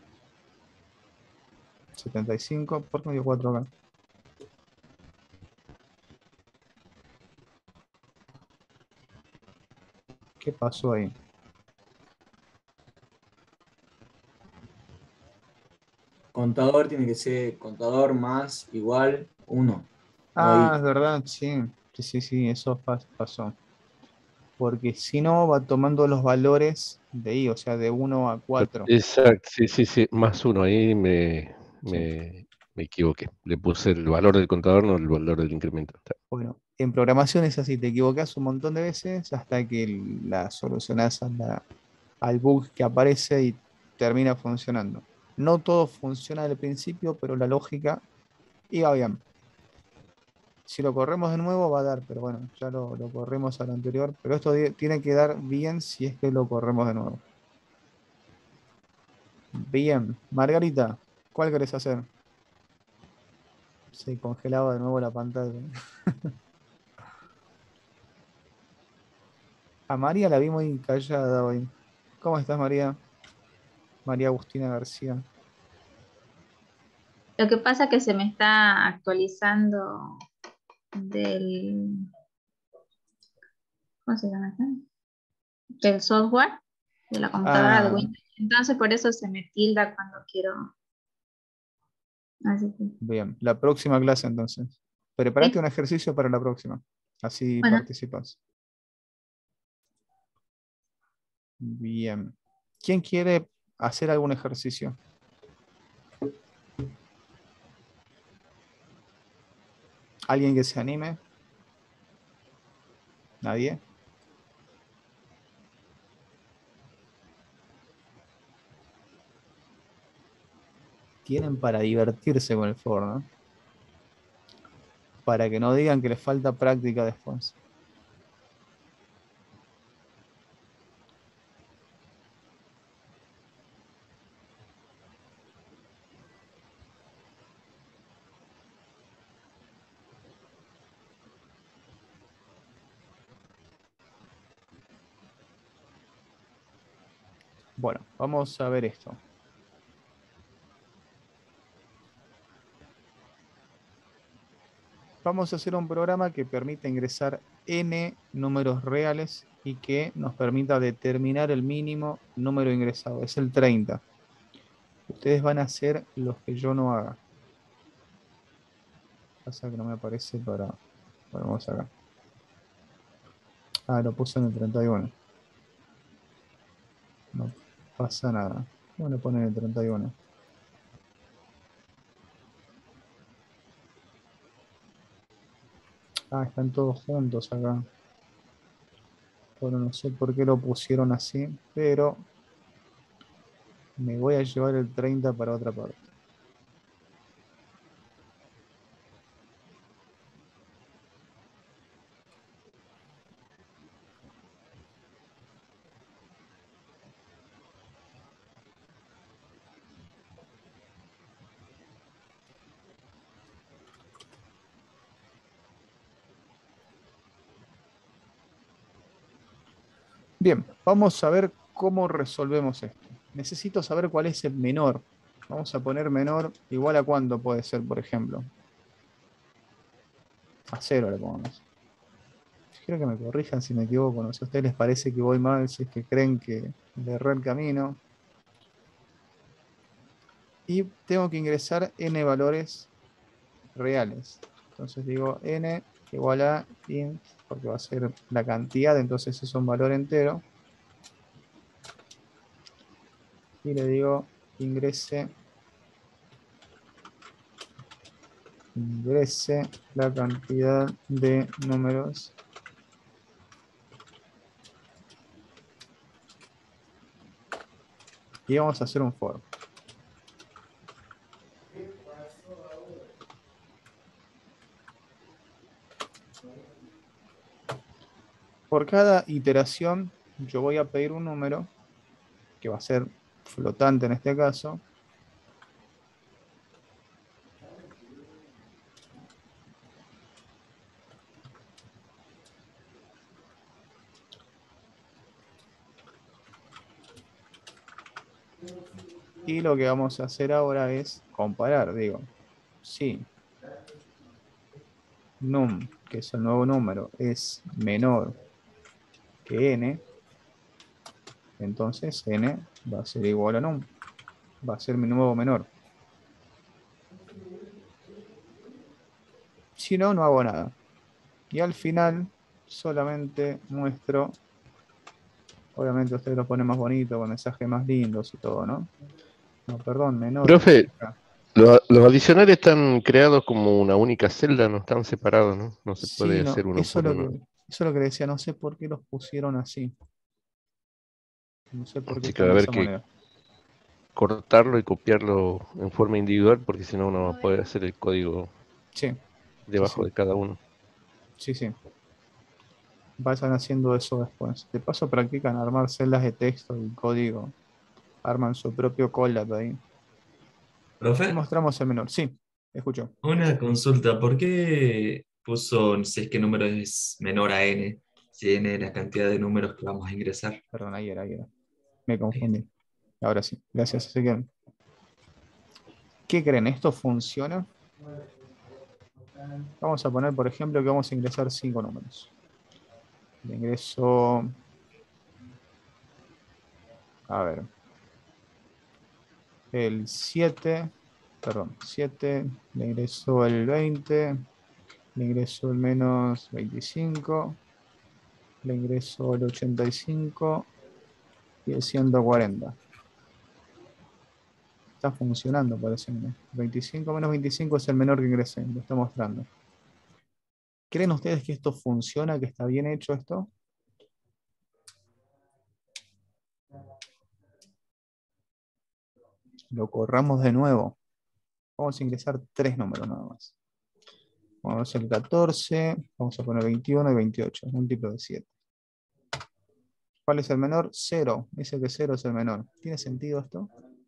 75, ¿por qué me dio 4 acá? ¿Qué pasó ahí? Contador tiene que ser contador más igual 1. Ah, es verdad, sí. Sí, eso pasó. Porque si no, va tomando los valores de i, o sea, de 1 a 4. Exacto, sí, más uno. Ahí Sí. me equivoqué. Le puse el valor del contador, no el valor del incremento. Bueno, en programación es así, te equivocas un montón de veces hasta que la solucionás al bug que aparece y termina funcionando. No todo funciona al principio, pero la lógica iba bien. Si lo corremos de nuevo va a dar, pero bueno, ya lo corremos al anterior. Pero esto tiene que dar bien si es que lo corremos de nuevo. Bien, Margarita, ¿cuál querés hacer? Se congelaba de nuevo la pantalla. A María la vi muy callada hoy. ¿Cómo estás, María? María Agustina García. Lo que pasa es que se me está actualizando del, ¿cómo se llama acá? Del software de la computadora de Ah, Windows. Entonces por eso se me tilda cuando quiero. Así que, bien. La próxima clase entonces. Prepárate sí. un ejercicio para la próxima. Así Bueno, participas. Bien. ¿Quién quiere hacer algún ejercicio? ¿Alguien que se anime? ¿Nadie? Tienen para divertirse con el for, ¿no? Para que no digan que les falta práctica después. Bueno, vamos a ver esto. Vamos a hacer un programa que permita ingresar n números reales y que nos permita determinar el mínimo número ingresado. Es el 30. Ustedes van a hacer los que yo no haga. Pasa que no me aparece para... Bueno, vamos acá. Ah, lo puse en el 31. No pasa nada. Bueno, ponen el 31. Ah, están todos juntos acá. Bueno, no sé por qué lo pusieron así, pero me voy a llevar el 30 para otra parte. Bien, vamos a ver cómo resolvemos esto. Necesito saber cuál es el menor. Vamos a poner menor igual a cuánto puede ser, por ejemplo. A 0 le pongamos. Quiero que me corrijan si me equivoco. No sé, a ustedes les parece que voy mal, si es que creen que le erré el camino. Y tengo que ingresar n valores reales. Entonces digo n igual a int, porque va a ser la cantidad, entonces es un valor entero. Y le digo ingrese la cantidad de números y vamos a hacer un for. Por cada iteración yo voy a pedir un número que va a ser flotante en este caso. Y lo que vamos a hacer ahora es comparar, digo, si num, que es el nuevo número, es menor que n, entonces n va a ser igual a num, va a ser mi nuevo menor. Si no, no hago nada. Y al final solamente muestro, obviamente ustedes lo ponen más bonito, con mensajes más lindos y todo, ¿no? No, perdón, menor. Profe, los adicionales están creados como una única celda, no están separados, ¿no? No se puede Sí, no, hacer uno eso por es uno. eso es lo que decía, no sé por qué los pusieron así. No sé por qué Así que va están a de haber esa que manera. cortarlo y copiarlo en forma individual, porque si no uno va a poder hacer el código Sí, debajo de cada uno. sí, sí. Vayan haciendo eso después. De paso practican armar celdas de texto y código. Arman su propio collab ahí. Y ¿Profe? mostramos el menor. Sí, escucho. Una consulta, ¿por qué puso si es que número es menor a n? Si n es la cantidad de números que vamos a ingresar. Perdón, ahí era. Me confundí. Ahora sí. Gracias, Ezequiel. ¿Qué creen? ¿Esto funciona? Vamos a poner, por ejemplo, que vamos a ingresar 5 números. Le ingreso... A ver. El 7. Perdón, 7. Le ingreso el 20. Le ingreso el menos 25. Le ingreso el 85 y el 140. Está funcionando, parece. 25 menos 25 es el menor que ingresé, lo está mostrando. ¿Creen ustedes que esto funciona, que está bien hecho esto? Lo corramos de nuevo. Vamos a ingresar 3 números nada más. Vamos a hacer 14, vamos a poner 21 y 28, múltiplo de 7. ¿Cuál es el menor? 0. Dice que 0 es el menor. ¿Tiene sentido esto?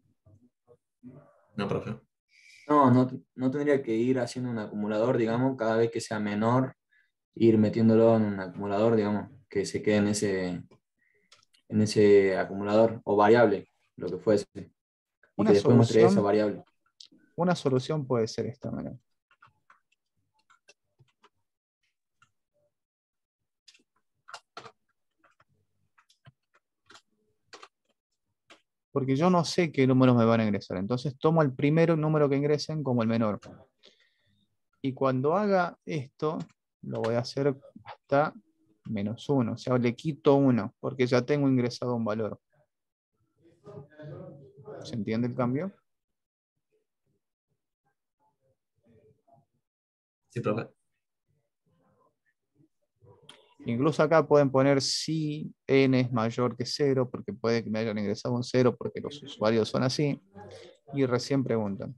No, profe. No tendría que ir haciendo un acumulador, digamos, cada vez que sea menor, ir metiéndolo en un acumulador, digamos, que se quede en ese acumulador o variable, lo que fuese, y que después muestre esa variable. Una solución puede ser esta manera. Porque yo no sé qué números me van a ingresar. Entonces tomo el primer número que ingresen como el menor. Y cuando haga esto, lo voy a hacer hasta -1. O sea, le quito 1, porque ya tengo ingresado un valor. ¿Se entiende el cambio? Sí, profe. Incluso acá pueden poner si n es mayor que 0, porque puede que me hayan ingresado un 0, porque los usuarios son así, y recién preguntan.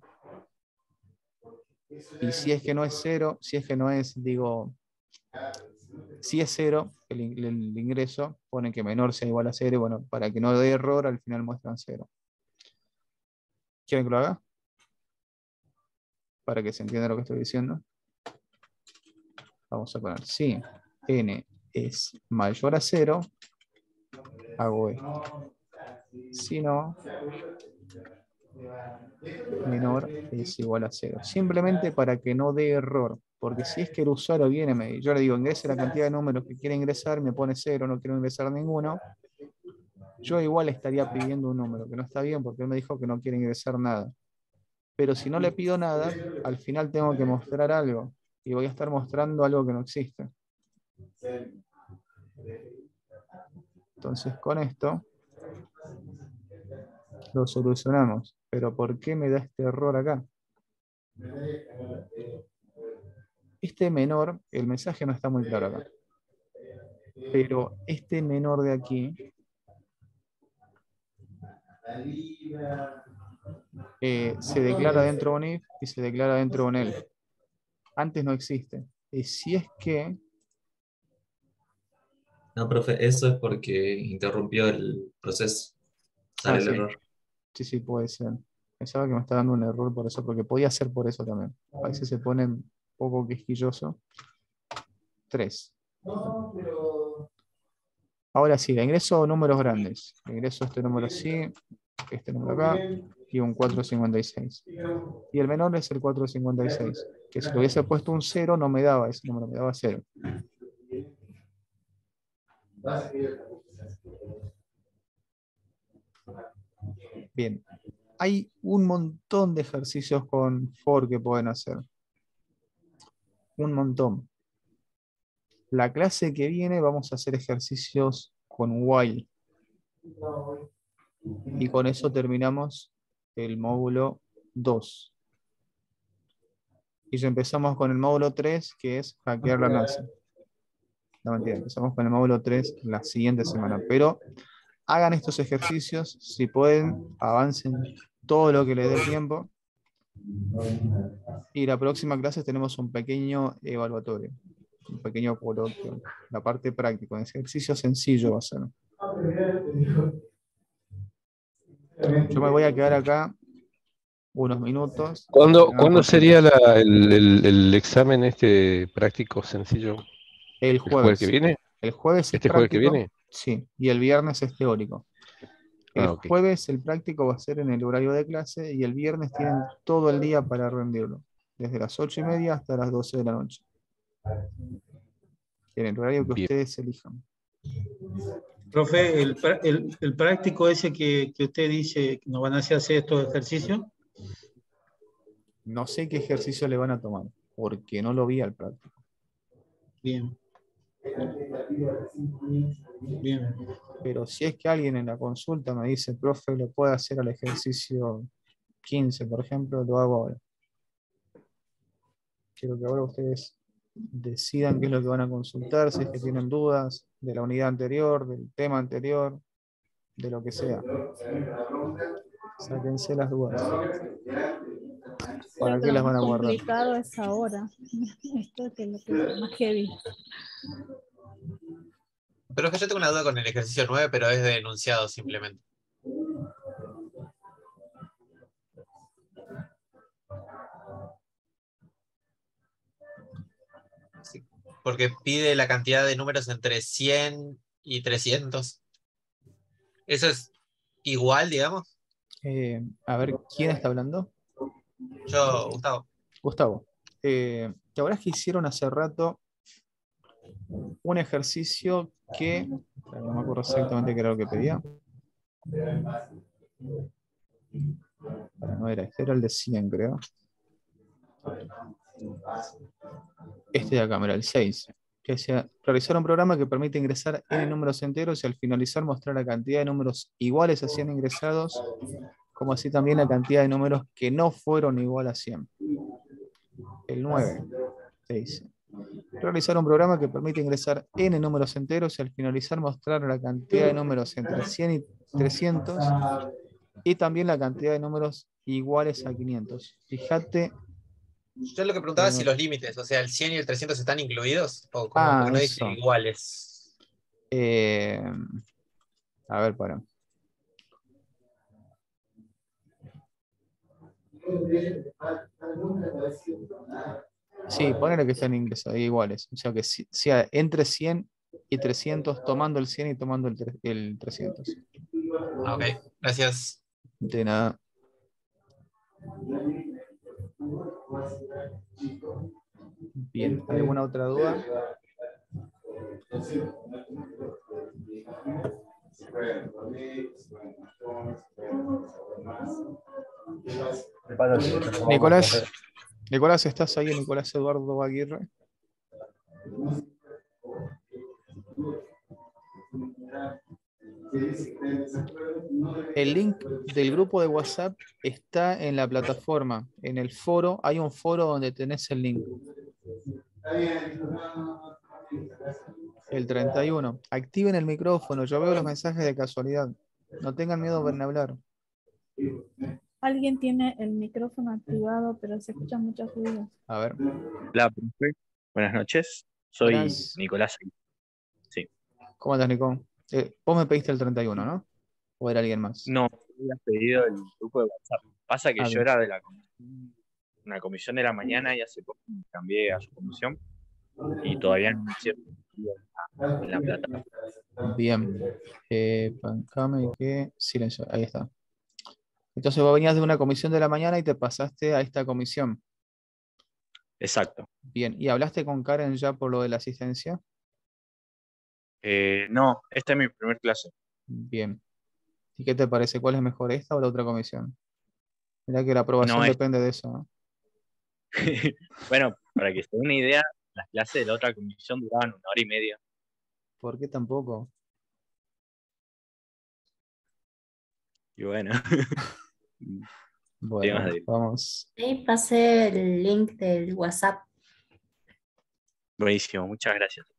Y si es que no es 0, si es que no es, digo, si es 0, el ingreso, ponen que menor sea igual a 0, y bueno, para que no dé error, al final muestran 0. ¿Quieren que lo haga? Para que se entienda lo que estoy diciendo. Vamos a poner si n es mayor a 0, hago esto. Si no, menor es igual a 0. Simplemente para que no dé error. Porque si es que el usuario viene, yo le digo, ingrese la cantidad de números que quiere ingresar, me pone 0, no quiero ingresar ninguno, yo igual estaría pidiendo un número, que no está bien porque él me dijo que no quiere ingresar nada. Pero si no le pido nada, al final tengo que mostrar algo. Y voy a estar mostrando algo que no existe. Entonces con esto lo solucionamos. Pero ¿por qué me da este error acá? Este menor, el mensaje no está muy claro acá. Pero este menor de aquí se declara dentro de un if y se declara dentro de un else. Antes no existe. Y si es que... No, profe, eso es porque interrumpió el proceso. Sale el sí. error. Sí, puede ser. Pensaba que me está dando un error por eso, porque podía ser por eso también. A veces se pone un poco quisquilloso. 3. Ahora sí, le ingreso números grandes. Le ingreso este número así, este número acá, y un 456. Y el menor es el 456, que si le hubiese puesto un 0 no me daba ese número, me daba 0. Bien, hay un montón de ejercicios con for que pueden hacer. Un montón. La clase que viene vamos a hacer ejercicios con while. Y con eso terminamos el módulo 2. Y ya empezamos con el módulo 3, que es hackear la NASA. No, mentira, empezamos con el módulo 3 la siguiente semana. Pero hagan estos ejercicios, si pueden, avancen todo lo que les dé tiempo. Y la próxima clase tenemos un pequeño evaluatorio, un pequeño coloquio, la parte práctica, un ejercicio sencillo va a ser. Yo me voy a quedar acá unos minutos. ¿Cuándo sería el examen este práctico sencillo? El jueves. ¿El jueves que viene? El jueves es ¿Este jueves que práctico. viene? Sí, y el viernes es teórico. El Ok. jueves el práctico va a ser en el horario de clase y el viernes tienen todo el día para rendirlo, desde las 8:30 hasta las 12 de la noche. En el horario que ustedes elijan. Profe, el práctico ese que usted dice que nos van a hacer estos ejercicios. No sé qué ejercicio le van a tomar, porque no lo vi al práctico. Bien. Bien. Pero si es que alguien en la consulta me dice, profe, lo puede hacer al ejercicio 15, por ejemplo, lo hago ahora. Quiero que ahora ustedes decidan qué es lo que van a consultar, si es que tienen dudas de la unidad anterior, del tema anterior, de lo que sea. Sáquense las dudas. ¿Para qué las van a guardar? Complicado es ahora. Esto que es lo que es más heavy. Pero es que yo tengo una duda con el ejercicio 9, pero es de enunciado simplemente. Sí, porque pide la cantidad de números entre 100 y 300. ¿Eso es igual, digamos? A ver, ¿quién está hablando? Yo, Gustavo. Gustavo. ¿Te acuerdas que hicieron hace rato un ejercicio que, no me acuerdo exactamente qué era lo que pedía? No era, este era el de 100, creo. Este de acá, mira, el 6. Que decía, realizar un programa que permite ingresar n números enteros y al finalizar mostrar la cantidad de números iguales a 100 ingresados, como así también la cantidad de números que no fueron igual a 100. El 9 te dice, realizar un programa que permite ingresar n números enteros y al finalizar mostrar la cantidad de números entre 100 y 300 y también la cantidad de números iguales a 500. Fíjate. Yo lo que preguntaba es si los límites, o sea, el 100 y el 300 están incluidos, o como porque no dice eso. iguales. A ver, para. Sí, ponele que están ingresados iguales. O sea que sea entre 100 y 300 tomando el 100 y tomando el 300. Ok, gracias. De nada. Bien, ¿alguna otra duda? Nicolás, ¿estás ahí? Nicolás Eduardo Aguirre. El link del grupo de WhatsApp está en la plataforma, en el foro. Hay un foro donde tenés el link. El 31. Activen el micrófono. Yo veo los mensajes de casualidad. No tengan miedo de hablar. Alguien tiene el micrófono activado, pero se escuchan muchos ruidos. A ver. Hola, profe. Buenas noches. Soy Buenas. Nicolás. Sí. ¿Cómo estás, Nico? Vos me pediste el 31, ¿no? ¿O era alguien más? No, había pedido el grupo de WhatsApp. Pasa que yo bien. era de una comisión de la mañana y hace poco me cambié a su comisión y todavía no me hicieron en la plataforma. Bien. Pancame que... Silencio. Ahí está. Entonces vos venías de una comisión de la mañana y te pasaste a esta comisión. Exacto. Bien. ¿Y hablaste con Karen ya por lo de la asistencia? No, esta es mi primer clase. Bien. ¿Y qué te parece? ¿Cuál es mejor, esta o la otra comisión? Mirá que la aprobación No, depende de eso, ¿no? Bueno, para que se den una idea, las clases de la otra comisión duraban 1 hora y media. ¿Por qué tampoco? Y bueno. Bueno, vamos. Ahí pasé el link del WhatsApp. Buenísimo, muchas gracias.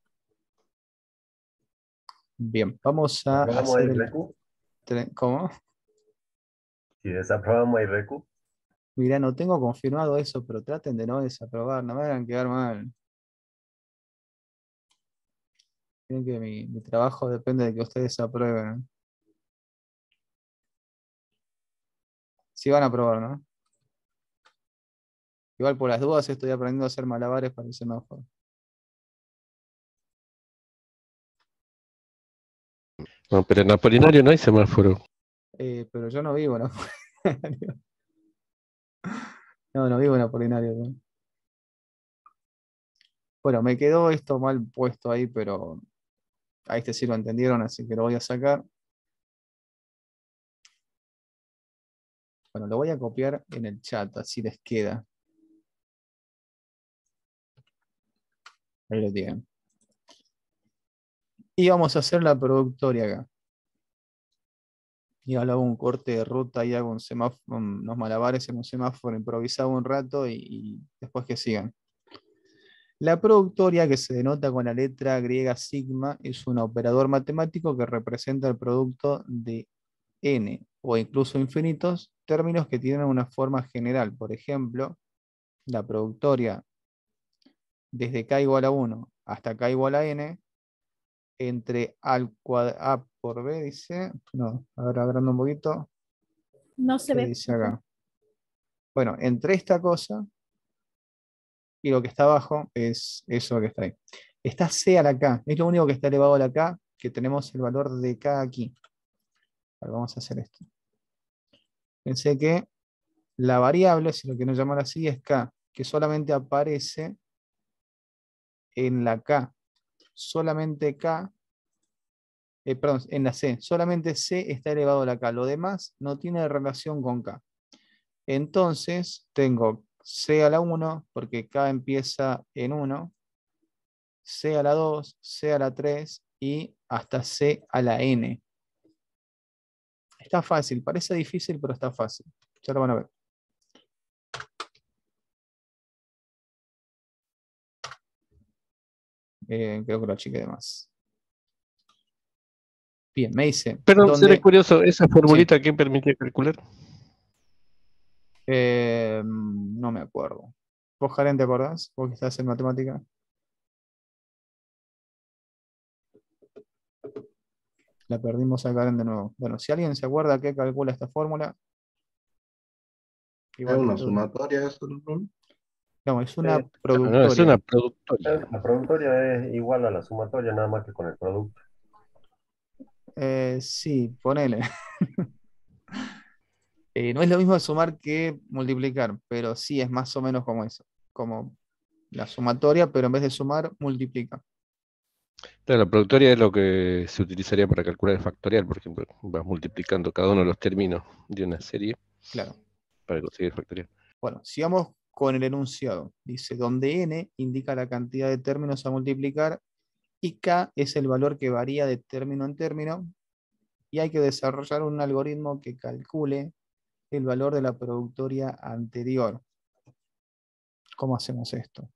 Bien, vamos a ¿Aprobamos hacer el el... recu? ¿Cómo? Si desaprobamos el recu. Mira, no tengo confirmado eso, pero traten de no desaprobar, no me hagan quedar mal. Miren que mi trabajo depende de que ustedes aprueben. Sí van a aprobar, ¿no? Igual por las dudas estoy aprendiendo a hacer malabares para el semáforo. No, pero en Apolinario no hay semáforo. Pero yo no vivo en Apolinario. No vivo en Apolinario. ¿No? Bueno, me quedó esto mal puesto ahí, pero a este sí lo entendieron, así que lo voy a sacar. Bueno, lo voy a copiar en el chat, así les queda. Ahí lo tienen. Y vamos a hacer la productoria acá. Y ahora hago un corte de ruta y hago un semáforo, unos malabares en un semáforo improvisado un rato y después que sigan. La productoria, que se denota con la letra griega sigma, es un operador matemático que representa el producto de n o incluso infinitos términos que tienen una forma general. Por ejemplo, la productoria desde k igual a 1 hasta k igual a n entre a por b, dice, no, a ver, agrando un poquito. No se ¿Qué ve. dice acá? Bueno, entre esta cosa y lo que está abajo es eso que está ahí. Está c a la k, es lo único que está elevado a la k, que tenemos el valor de k aquí. Ahora vamos a hacer esto. Pensé que la variable, si lo quieren llamar así, es k, que solamente aparece en la k. Solamente k, perdón, en la c. Solamente c está elevado a la k. Lo demás no tiene relación con k. Entonces tengo c a la 1, porque k empieza en 1, c a la 2, c a la 3 y hasta c a la n. Está fácil, parece difícil, pero está fácil. Ya lo van a ver. Creo que lo achiqué de más. Bien, me dice. Perdón, ¿dónde? seré curioso, ¿esa formulita Sí. quién permitía calcular? No me acuerdo. ¿Vos, Jaren, te acordás? ¿Vos que estás en matemática? La perdimos a Karen de nuevo. Bueno, si alguien se acuerda que calcula esta fórmula. ¿Es una sumatoria eso, no? No, es una No, No, es productoria. una productoria. La productoria es igual a la sumatoria, nada más que con el producto. Sí, ponele. No es lo mismo sumar que multiplicar, pero sí es más o menos como eso. Como la sumatoria, pero en vez de sumar, multiplica. Claro, la productoria es lo que se utilizaría para calcular el factorial, por ejemplo. Vas multiplicando cada uno de los términos de una serie Claro. para conseguir el factorial. Bueno, sigamos con el enunciado. Dice, donde n indica la cantidad de términos a multiplicar y k es el valor que varía de término en término, y hay que desarrollar un algoritmo que calcule el valor de la productoria anterior. ¿Cómo hacemos esto?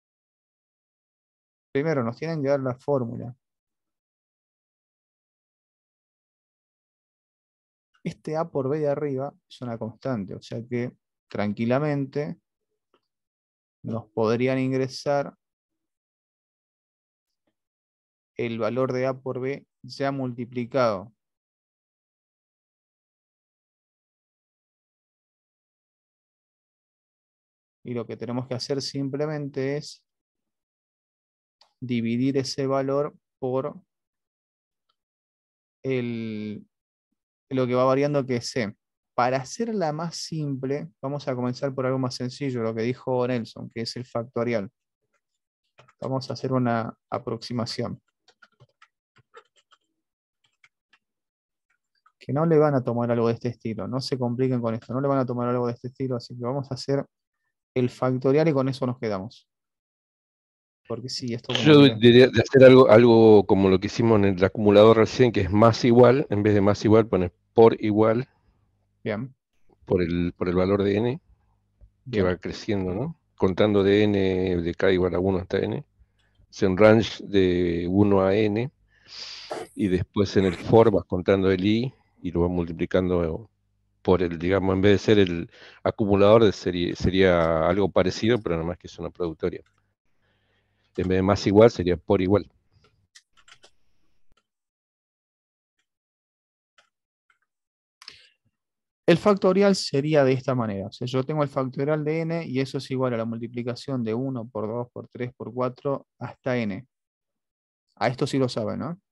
Primero nos tienen que dar la fórmula. Este A por B de arriba es una constante, o sea que tranquilamente nos podrían ingresar el valor de A por B ya multiplicado. Y lo que tenemos que hacer simplemente es dividir ese valor por lo que va variando, que es C. Para hacerla más simple, vamos a comenzar por algo más sencillo, lo que dijo Nelson, que es el factorial. Vamos a hacer una aproximación. Que no le van a tomar algo de este estilo, no se compliquen con esto, no le van a tomar algo de este estilo, así que vamos a hacer el factorial y con eso nos quedamos. Porque sí, esto como Yo que... diría de hacer algo como lo que hicimos en el acumulador recién, que es más igual, en vez de más igual pones por igual. Bien. Por el valor de n, que Bien. va creciendo, ¿no? Contando de n, de k igual a 1 hasta n. Es en range de 1 a n. Y después en el for vas contando el i y lo vas multiplicando por el, digamos, en vez de ser el acumulador, sería algo parecido, pero nada más que es una productoria. En vez de más igual, sería por igual. El factorial sería de esta manera. O sea, yo tengo el factorial de n y eso es igual a la multiplicación de 1 por 2 por 3 por 4 hasta n. A esto sí lo saben, ¿no?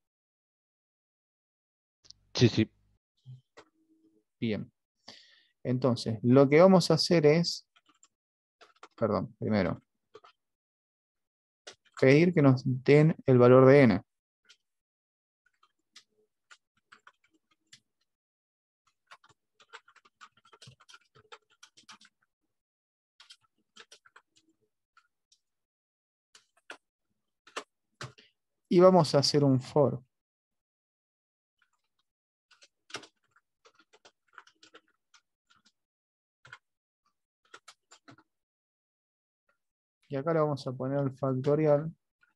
Sí, sí. Bien. Entonces, lo que vamos a hacer es... Perdón, primero. Pedir que nos den el valor de n. Y vamos a hacer un for. Y acá le vamos a poner el factorial.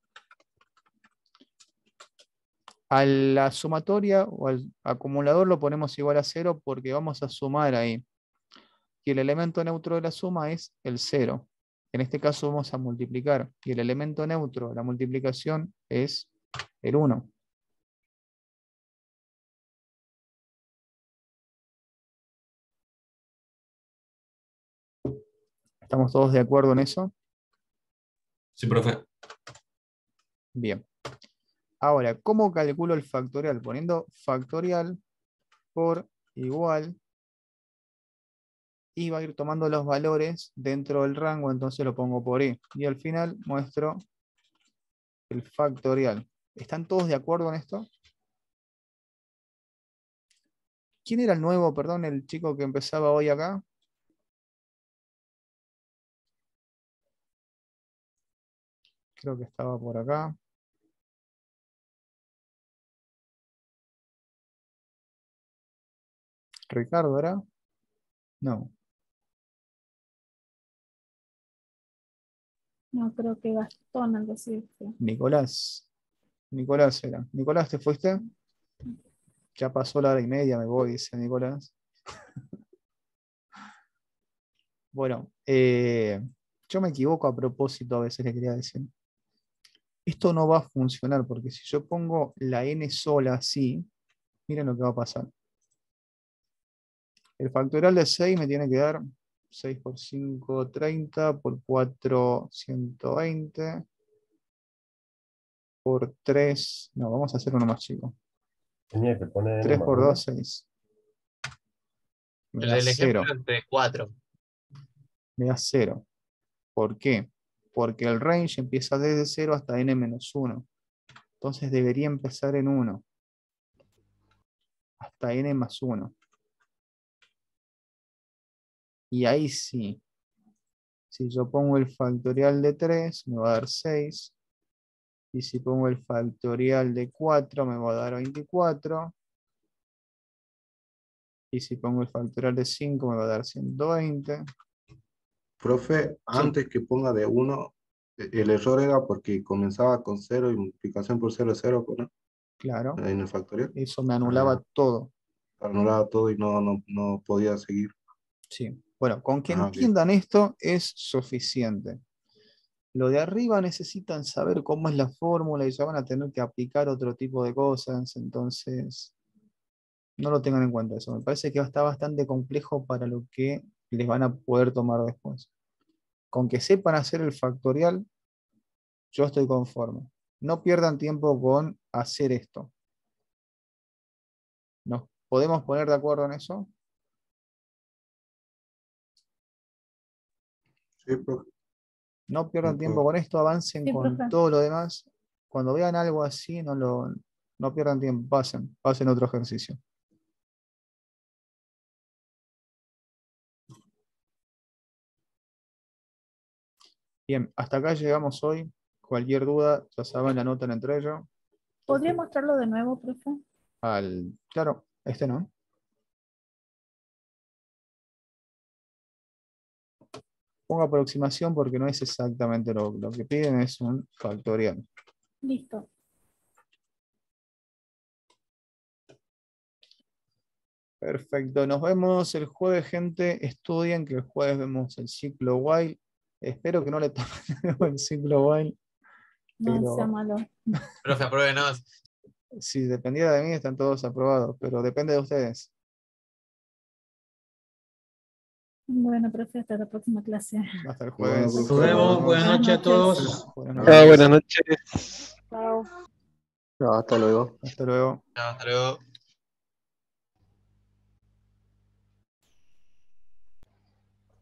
A la sumatoria o al acumulador lo ponemos igual a 0 porque vamos a sumar ahí. Y el elemento neutro de la suma es el 0. En este caso vamos a multiplicar. Y el elemento neutro de la multiplicación es el 1. ¿Estamos todos de acuerdo en eso? Sí, profe. Bien. Ahora, ¿cómo calculo el factorial? Poniendo factorial por igual. Y va a ir tomando los valores dentro del rango, entonces lo pongo por i. Y al final muestro el factorial. ¿Están todos de acuerdo en esto? ¿Quién era el nuevo, perdón, el chico que empezaba hoy acá? Creo que estaba por acá. ¿Ricardo era? No. No, creo que Gastón, algo así. Nicolás. Nicolás era. Nicolás, ¿te fuiste? Ya pasó la hora y media, me voy, dice Nicolás. Bueno, yo me equivoco a propósito, a veces le quería decir. Esto no va a funcionar porque si yo pongo la n sola así, miren lo que va a pasar. El factorial de 6 me tiene que dar 6 por 5, 30, por 4, 120, por 3, no, vamos a hacer uno más chico. Tenía que poner n 3 más por 1. 2, 6. Me El da del 0. ejemplo es de 4. Me da 0. ¿Por qué? Porque el range empieza desde 0 hasta n-1. Entonces debería empezar en 1. Hasta n más 1. Y ahí sí. Si yo pongo el factorial de 3, me va a dar 6. Y si pongo el factorial de 4, me va a dar 24. Y si pongo el factorial de 5, me va a dar 120. Profe, antes que ponga de 1, el error era porque comenzaba con 0 y multiplicación por 0 es 0, ¿no? Claro. En el factorial. Eso me anulaba todo. Anulaba todo y no podía seguir. Sí. Bueno, con que Ok. entiendan esto es suficiente. Lo de arriba necesitan saber cómo es la fórmula y ya van a tener que aplicar otro tipo de cosas. Entonces, no lo tengan en cuenta eso. Me parece que está bastante complejo para lo que les van a poder tomar después. Con que sepan hacer el factorial, yo estoy conforme. No pierdan tiempo con hacer esto. ¿Nos podemos poner de acuerdo en eso? Sí, profe. No pierdan tiempo con esto, avancen Sí, con profe. todo lo demás. Cuando vean algo así, no pierdan tiempo, pasen otro ejercicio. Bien, hasta acá llegamos hoy. Cualquier duda, ya saben, la anotan entre ellos. ¿Podría mostrarlo de nuevo, profe? Claro, este no. Pongo aproximación porque no es exactamente lo que piden, es un factorial. Listo. Perfecto, nos vemos el jueves, gente. Estudien que el jueves vemos el ciclo while. Espero que no le tomen el ciclo while. No sea Pero malo. Profe, apruébenos. si dependiera de mí, están todos aprobados, pero depende de ustedes. Bueno, profe, hasta la próxima clase. Hasta el Bueno, jueves. profe, Nos vemos. Buenas noches a noches. todos. Buenas Chao, noches. buenas noches. Chao. Hasta luego. Chao, hasta luego.